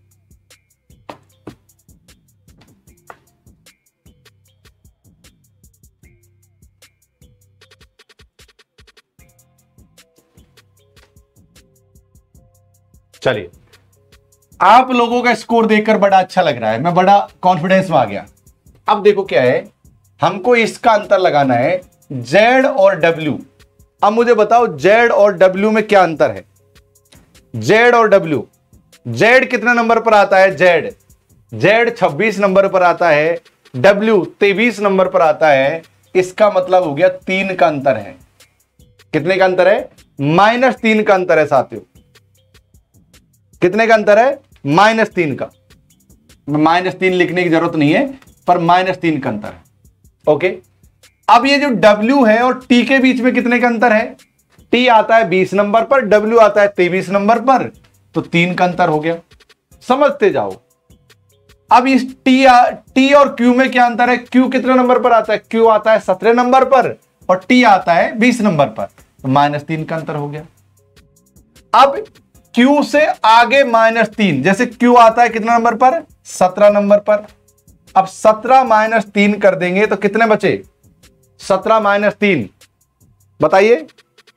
चलिए, आप लोगों का स्कोर देखकर बड़ा अच्छा लग रहा है, मैं बड़ा कॉन्फिडेंस में आ गया। अब देखो क्या है, हमको इसका अंतर लगाना है, Z और W। अब मुझे बताओ Z और W में क्या अंतर है? Z और W, Z कितने नंबर पर आता है? Z 26 नंबर पर आता है, W 23 नंबर पर आता है। इसका मतलब हो गया 3 का अंतर है। कितने का अंतर है? -3 का अंतर है साथियों। कितने का अंतर है? -3 का। -3 लिखने की जरूरत नहीं है, पर -3 का अंतर है। ओके, अब ये जो W है और T के बीच में कितने का अंतर है? T आता है 20 नंबर पर, W आता है 23 नंबर पर, तो 3 का अंतर हो गया। समझते जाओ। अब इस T और Q में क्या अंतर है? Q कितने नंबर पर आता है? Q आता है 17 नंबर पर और T आता है 20 नंबर पर, तो -3 का अंतर हो गया। अब Q से आगे -3, जैसे Q आता है कितने नंबर पर? 17 नंबर पर। अब 17 - 3 कर देंगे तो कितने बचे? 17 - 3 बताइए।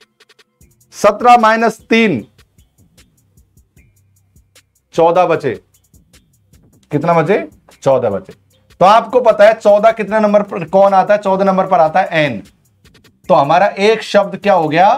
17 - 3 14 बचे। कितना बचे? 14 बचे। तो आपको पता है 14 कितने नंबर पर कौन आता है? 14 नंबर पर आता है N। तो हमारा एक शब्द क्या हो गया?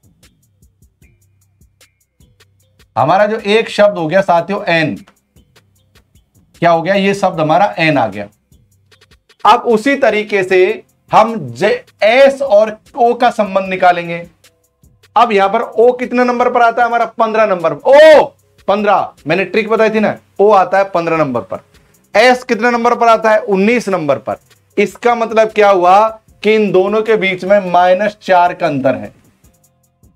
हमारा जो एक शब्द हो गया साथियों N, क्या हो गया? ये शब्द हमारा N आ गया। अब उसी तरीके से हम S और O का संबंध निकालेंगे। अब यहां पर O कितने नंबर पर आता है? हमारा 15 नंबर पर। O 15, मैंने ट्रिक बताई थी ना, O आता है 15 नंबर पर। S कितने नंबर पर आता है? 19 नंबर पर। इसका मतलब क्या हुआ कि इन दोनों के बीच में -4 का अंतर है।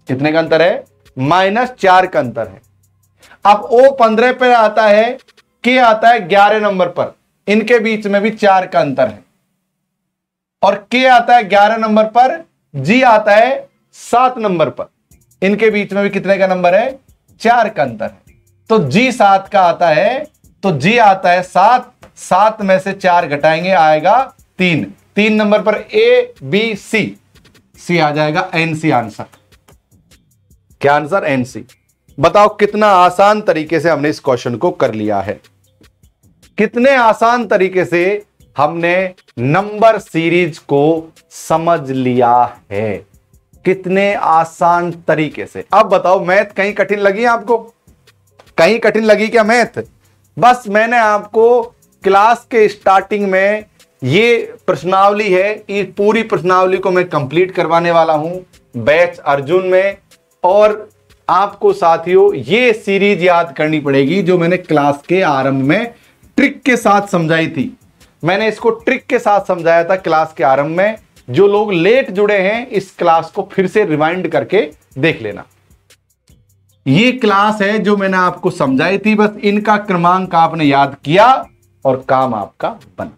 कितने का अंतर है? -4 का अंतर है। अब O 15 पे आता है, K आता है 11 नंबर पर, इनके बीच में भी 4 का अंतर है। और K आता है 11 नंबर पर, G आता है 7 नंबर पर, इनके बीच में भी कितने का नंबर है? 4 का अंतर है। तो G 7 का आता है, तो G आता है 7, 7 में से 4 घटाएंगे आएगा 3, 3 नंबर पर A B C आ जाएगा NC आंसर। क्या आंसर? NC। बताओ कितना आसान तरीके से हमने इस क्वेश्चन को कर लिया है, कितने आसान तरीके से हमने नंबर सीरीज को समझ लिया है, कितने आसान तरीके से। अब बताओ मैथ कहीं कठिन लगी आपको? कहीं कठिन लगी क्या मैथ? बस मैंने आपको क्लास के स्टार्टिंग में ये प्रश्नावली है, ये पूरी प्रश्नावली को मैं कंप्लीट करवाने वाला हूं बैच अर्जुन में। और आपको साथियों ये सीरीज याद करनी पड़ेगी जो मैंने क्लास के आरंभ में ट्रिक के साथ समझाई थी। मैंने इसको ट्रिक के साथ समझाया था क्लास के आरंभ में। जो लोग लेट जुड़े हैं इस क्लास को फिर से रिवाइंड करके देख लेना। ये क्लास है जो मैंने आपको समझाई थी, बस इनका क्रमांक आपने याद किया और काम आपका बना।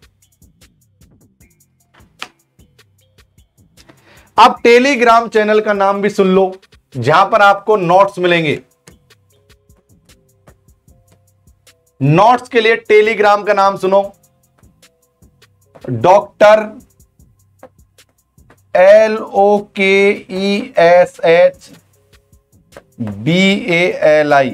अब टेलीग्राम चैनल का नाम भी सुन लो, जहां पर आपको नोट्स मिलेंगे। नोट्स के लिए टेलीग्राम का नाम सुनो, doctor LOKESHBALI,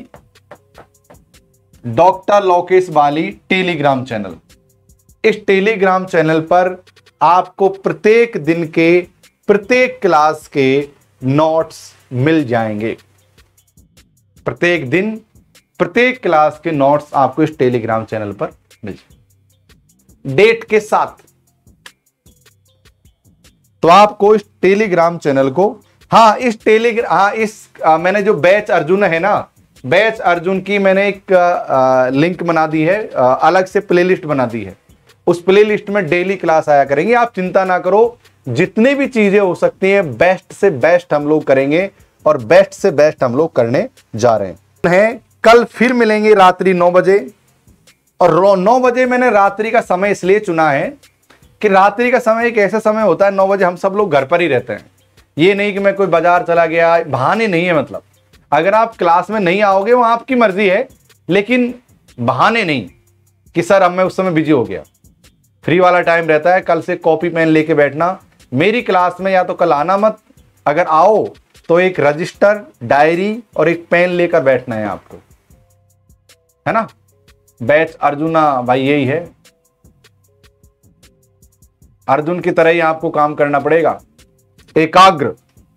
doctor Lokesh Bali telegram channel. इस टेलीग्राम चैनल पर आपको प्रत्येक दिन के प्रत्येक क्लास के नोट्स मिल जाएंगे। प्रत्येक दिन प्रत्येक क्लास के नोट्स आपको इस टेलीग्राम चैनल पर मिल जाएंगे डेट के साथ। तो आपको इस टेलीग्राम चैनल को, मैंने जो बैच अर्जुन है ना, बैच अर्जुन की मैंने एक लिंक बना दी है, अलग से प्लेलिस्ट बना दी है। उस प्लेलिस्ट में डेली क्लास आया करेंगे। आप चिंता ना करो, जितनी भी चीजें हो सकती हैं बेस्ट से बेस्ट हम लोग करेंगे और बेस्ट से बेस्ट हम लोग करने जा रहे हैं। कल फिर मिलेंगे रात्रि 9 बजे। और 9 बजे मैंने रात्रि का समय इसलिए चुना है कि रात्रि का समय एक ऐसा समय होता है, 9 बजे हम सब लोग घर पर ही रहते हैं। ये नहीं कि मैं कोई बाजार चला गया, बहाने नहीं है। मतलब अगर आप क्लास में नहीं आओगे वो आपकी मर्जी है, लेकिन बहाने नहीं कि सर अब मैं उस समय बिजी हो गया। फ्री वाला टाइम रहता है, कल से कॉपी पेन लेके बैठना मेरी क्लास में। या तो कल आना मत, अगर आओ तो एक रजिस्टर, डायरी और एक पेन लेकर बैठना है आपको, है ना। बैच अर्जुना भाई यही है, अर्जुन की तरह ही आपको काम करना पड़ेगा। एकाग्र,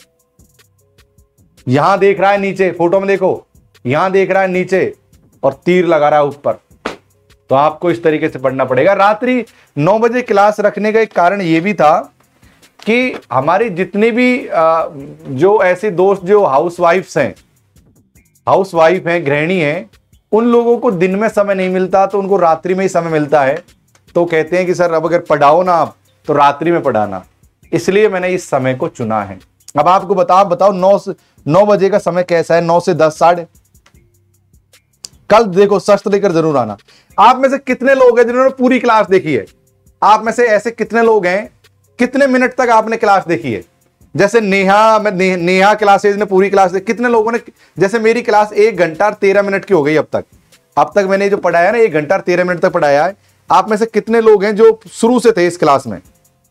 यहां देख रहा है नीचे, फोटो में देखो, यहां देख रहा है नीचे और तीर लगा रहा है ऊपर। तो आपको इस तरीके से पढ़ना पड़ेगा। रात्रि 9 बजे क्लास रखने का एक कारण यह भी था कि हमारी जितनी भी जो ऐसे दोस्त जो हाउसवाइफ्स हैं, हाउसवाइफ हैं, गृहिणी हैं, उन लोगों को दिन में समय नहीं मिलता, तो उनको रात्रि में ही समय मिलता है। तो कहते हैं कि सर अब अगर पढ़ाओ ना आप तो रात्रि में पढ़ाना, इसलिए मैंने इस समय को चुना है। अब आपको बताओ 9 बजे का समय कैसा है? 9 से 10 साढ़े। कल देखो शस्त्र लेकर जरूर आना। आप में से कितने लोग हैं जिन्होंने पूरी क्लास देखी है? आप में से ऐसे कितने लोग हैं, कितने मिनट तक आपने क्लास देखी है? जैसे नेहा क्लासेज ने पूरी क्लास देखी। कितने लोगों ने, जैसे मेरी क्लास 1 घंटा और 13 मिनट की हो गई अब तक मैंने जो पढ़ाया ना 1 घंटा और 13 मिनट तक पढ़ाया है। आप में से कितने लोग हैं जो शुरू से थे इस क्लास में?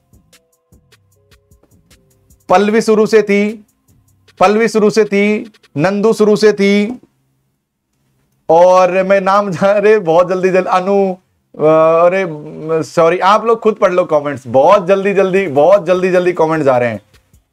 पल्लवी शुरू से थी, नंदू शुरू से थी, और मैं नाम अरे बहुत जल्दी अनु, अरे सॉरी, आप लोग खुद पढ़ लो कमेंट्स। बहुत जल्दी कमेंट्स आ रहे हैं।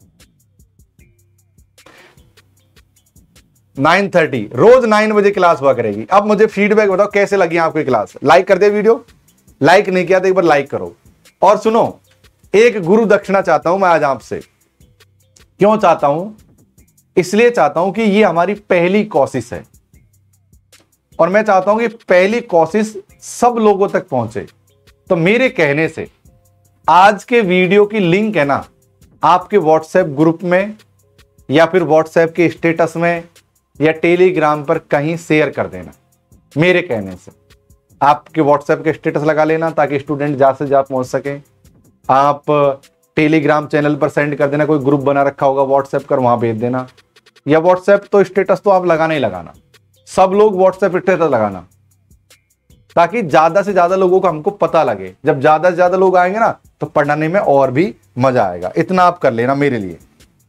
9:30 रोज 9 बजे क्लास हुआ करेगी। अब मुझे फीडबैक बताओ कैसे लगी आपकी क्लास। लाइक कर दे वीडियो, लाइक नहीं किया तो एक बार लाइक करो। और सुनो, एक गुरु दक्षिणा चाहता हूं मैं आज आपसे। क्यों चाहता हूं? इसलिए चाहता हूं कि ये हमारी पहली कोशिश है और मैं चाहता हूं कि पहली कोशिश सब लोगों तक पहुंचे। तो मेरे कहने से आज के वीडियो की लिंक है ना, आपके व्हाट्सएप ग्रुप में या फिर व्हाट्सएप के स्टेटस में या टेलीग्राम पर कहीं शेयर कर देना। मेरे कहने से आपके व्हाट्सएप के स्टेटस लगा लेना ताकि स्टूडेंट ज्यादा से ज्यादा पहुंच सके। आप टेलीग्राम चैनल पर सेंड कर देना, कोई ग्रुप बना रखा होगा व्हाट्सएप कर, वहां भेज देना। या व्हाट्सएप तो स्टेटस तो आप लगाना ही लगाना, सब लोग व्हाट्सएप स्टेटस लगाना ताकि ज्यादा से ज्यादा लोगों को हमको पता लगे। जब ज्यादा से ज्यादा लोग आएंगे ना तो पढ़ाने में और भी मजा आएगा। इतना आप कर लेना मेरे लिए।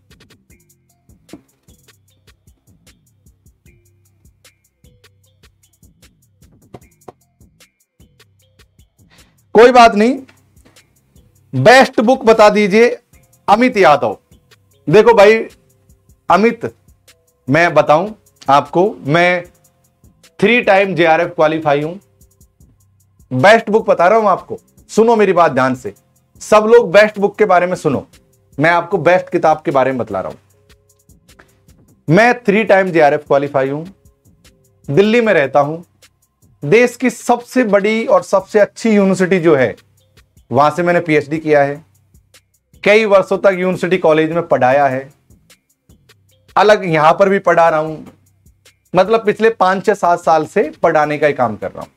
कोई बात नहीं, बेस्ट बुक बता दीजिए अमित यादव। देखो भाई अमित, मैं बताऊं आपको, मैं 3 टाइम JRF क्वालिफाई हूं। बेस्ट बुक बता रहा हूं आपको, सुनो मेरी बात ध्यान से। सब लोग बेस्ट बुक के बारे में सुनो, मैं आपको बेस्ट किताब के बारे में बतला रहा हूं। मैं 3 टाइम JRF क्वालिफाई हूं, दिल्ली में रहता हूं। देश की सबसे बड़ी और सबसे अच्छी यूनिवर्सिटी जो है वहां से मैंने PhD किया है। कई वर्षों तक यूनिवर्सिटी कॉलेज में पढ़ाया है, अलग यहां पर भी पढ़ा रहा हूं। मतलब पिछले 5 से 7 साल से पढ़ाने का ही काम कर रहा हूं।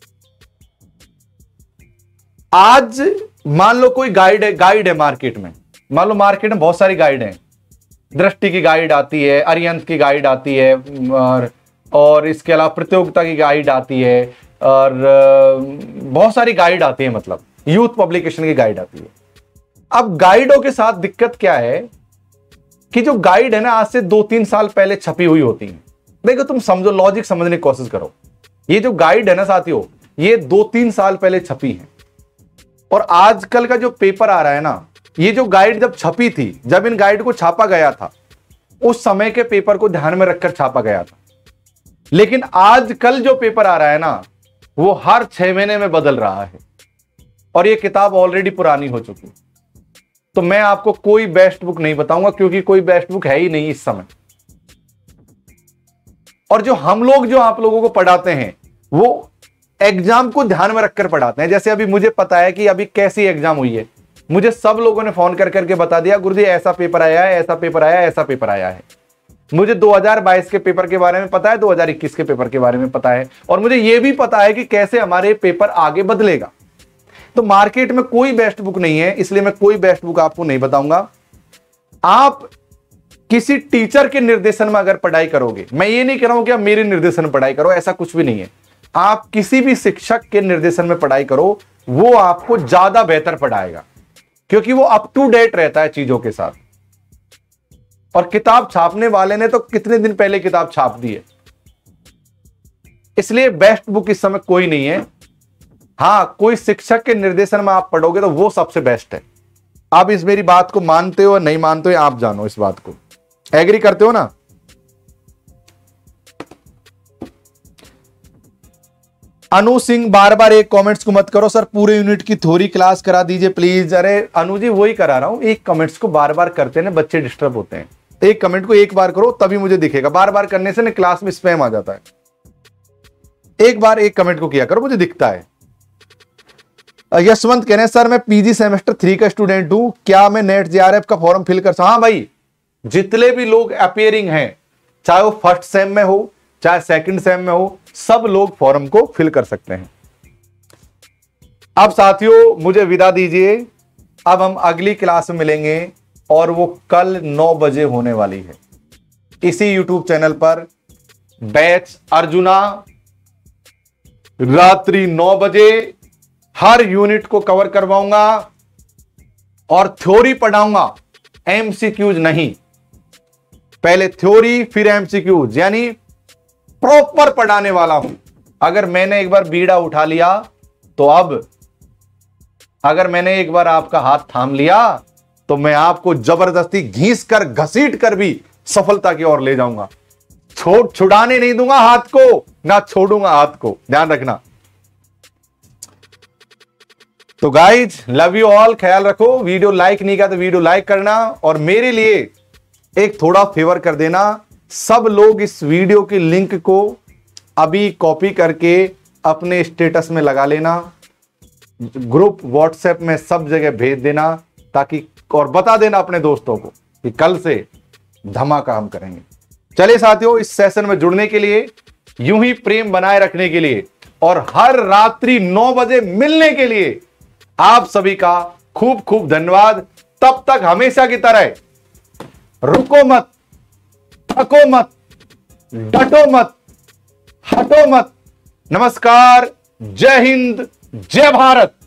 आज मान लो कोई गाइड है मार्केट में, मान लो मार्केट में बहुत सारी गाइड हैं। दृष्टि की गाइड आती है, अरिहंत की गाइड आती है, और इसके अलावा प्रतियोगिता की गाइड आती है, और बहुत सारी गाइड आती है, मतलब यूथ पब्लिकेशन की गाइड आती है। अब गाइडों के साथ दिक्कत क्या है कि जो गाइड है ना आज से 2-3 साल पहले छपी हुई होती है। देखो तुम समझो, लॉजिक समझने की कोशिश करो। ये जो गाइड है ना साथियों, ये 2-3 साल पहले छपी है। और आजकल का जो पेपर आ रहा है ना, ये जो गाइड जब छपी थी, जब इन गाइड को छापा गया था, उस समय के पेपर को ध्यान में रखकर छापा गया था। लेकिन आजकल जो पेपर आ रहा है ना, वो हर 6 महीने में बदल रहा है, और ये किताब ऑलरेडी पुरानी हो चुकी। तो मैं आपको कोई बेस्ट बुक नहीं बताऊंगा, क्योंकि कोई बेस्ट बुक है ही नहीं इस समय। और जो हम लोग जो आप लोगों को पढ़ाते हैं, वो एग्जाम को ध्यान में रखकर पढ़ाते हैं। जैसे अभी मुझे पता है कि अभी कैसी एग्जाम हुई है, मुझे सब लोगों ने फोन कर करके बता दिया, गुरुजी ऐसा पेपर आया है, ऐसा पेपर आया है, ऐसा पेपर आया है। मुझे 2022 के पेपर के बारे में पता है, 2021 के पेपर के बारे में पता है, और मुझे यह भी पता है कि कैसे हमारे पेपर आगे बदलेगा। तो मार्केट में कोई बेस्ट बुक नहीं है, इसलिए मैं कोई बेस्ट बुक आपको नहीं बताऊंगा। आप किसी टीचर के निर्देशन में अगर पढ़ाई करोगे, मैं ये नहीं कह रहा हूं कि आप मेरे निर्देशन में पढ़ाई करो, ऐसा कुछ भी नहीं है। आप किसी भी शिक्षक के निर्देशन में पढ़ाई करो, वो आपको ज्यादा बेहतर पढ़ाएगा, क्योंकि वो अप टू डेट रहता है चीजों के साथ। और किताब छापने वाले ने तो कितने दिन पहले किताब छाप दी है। इसलिए बेस्ट बुक इस समय कोई नहीं है। हां, कोई शिक्षक के निर्देशन में आप पढ़ोगे तो वो सबसे बेस्ट है। आप इस मेरी बात को मानते हो या नहीं मानते हो, आप जानो इस बात को। एग्री करते हो ना? अनु सिंह, बार बार एक कमेंट्स को मत करो सर, पूरे यूनिट की थ्योरी क्लास करा दीजिए प्लीज। अरे अनु जी, वही करा रहा हूं। एक कमेंट्स को बार बार करते हैं, बच्चे डिस्टर्ब होते हैं। एक कमेंट को एक बार करो तभी मुझे दिखेगा, बार बार करने से ना क्लास में स्पैम आ जाता है। एक बार एक कमेंट को किया करो, मुझे दिखता है। यशवंत कह रहे हैं सर मैं PG सेमेस्टर 3 का स्टूडेंट हूं, क्या मैं नेट JRF का फॉर्म फिल कर सकता हूं? हाँ भाई, जितने भी लोग अपियरिंग हैं, चाहे वो फर्स्ट सेम में हो चाहे सेकंड सेम में हो, सब लोग फॉर्म को फिल कर सकते हैं। अब साथियों मुझे विदा दीजिए, अब हम अगली क्लास में मिलेंगे, और वो कल 9 बजे होने वाली है इसी YouTube चैनल पर। बैच अर्जुना रात्रि 9 बजे हर यूनिट को कवर करवाऊंगा, और थ्योरी पढ़ाऊंगा, MCQs नहीं। पहले थ्योरी फिर MCQs, यानी प्रॉपर पढ़ाने वाला हूं। अगर मैंने एक बार बीड़ा उठा लिया तो अब अगर मैंने एक बार आपका हाथ थाम लिया तो मैं आपको जबरदस्ती घीस कर घसीट कर भी सफलता की ओर ले जाऊंगा। छुड़ाने नहीं दूंगा हाथ को, ना छोड़ूंगा हाथ को, ध्यान रखना। तो गाइज लव यू ऑल, ख्याल रखो। वीडियो लाइक नहीं किया तो वीडियो लाइक करना, और मेरे लिए एक थोड़ा फेवर कर देना। सब लोग इस वीडियो की लिंक को अभी कॉपी करके अपने स्टेटस में लगा लेना, ग्रुप व्हाट्सएप में सब जगह भेज देना, ताकि और बता देना अपने दोस्तों को कि कल से धमाका हम करेंगे। चलिए साथियों, इस सेशन में जुड़ने के लिए, यूं ही प्रेम बनाए रखने के लिए और हर रात्रि 9 बजे मिलने के लिए आप सभी का खूब खूब धन्यवाद। तब तक हमेशा की तरह रुको मत, थको मत, डटो मत, हटो मत। नमस्कार, जय हिंद, जय भारत।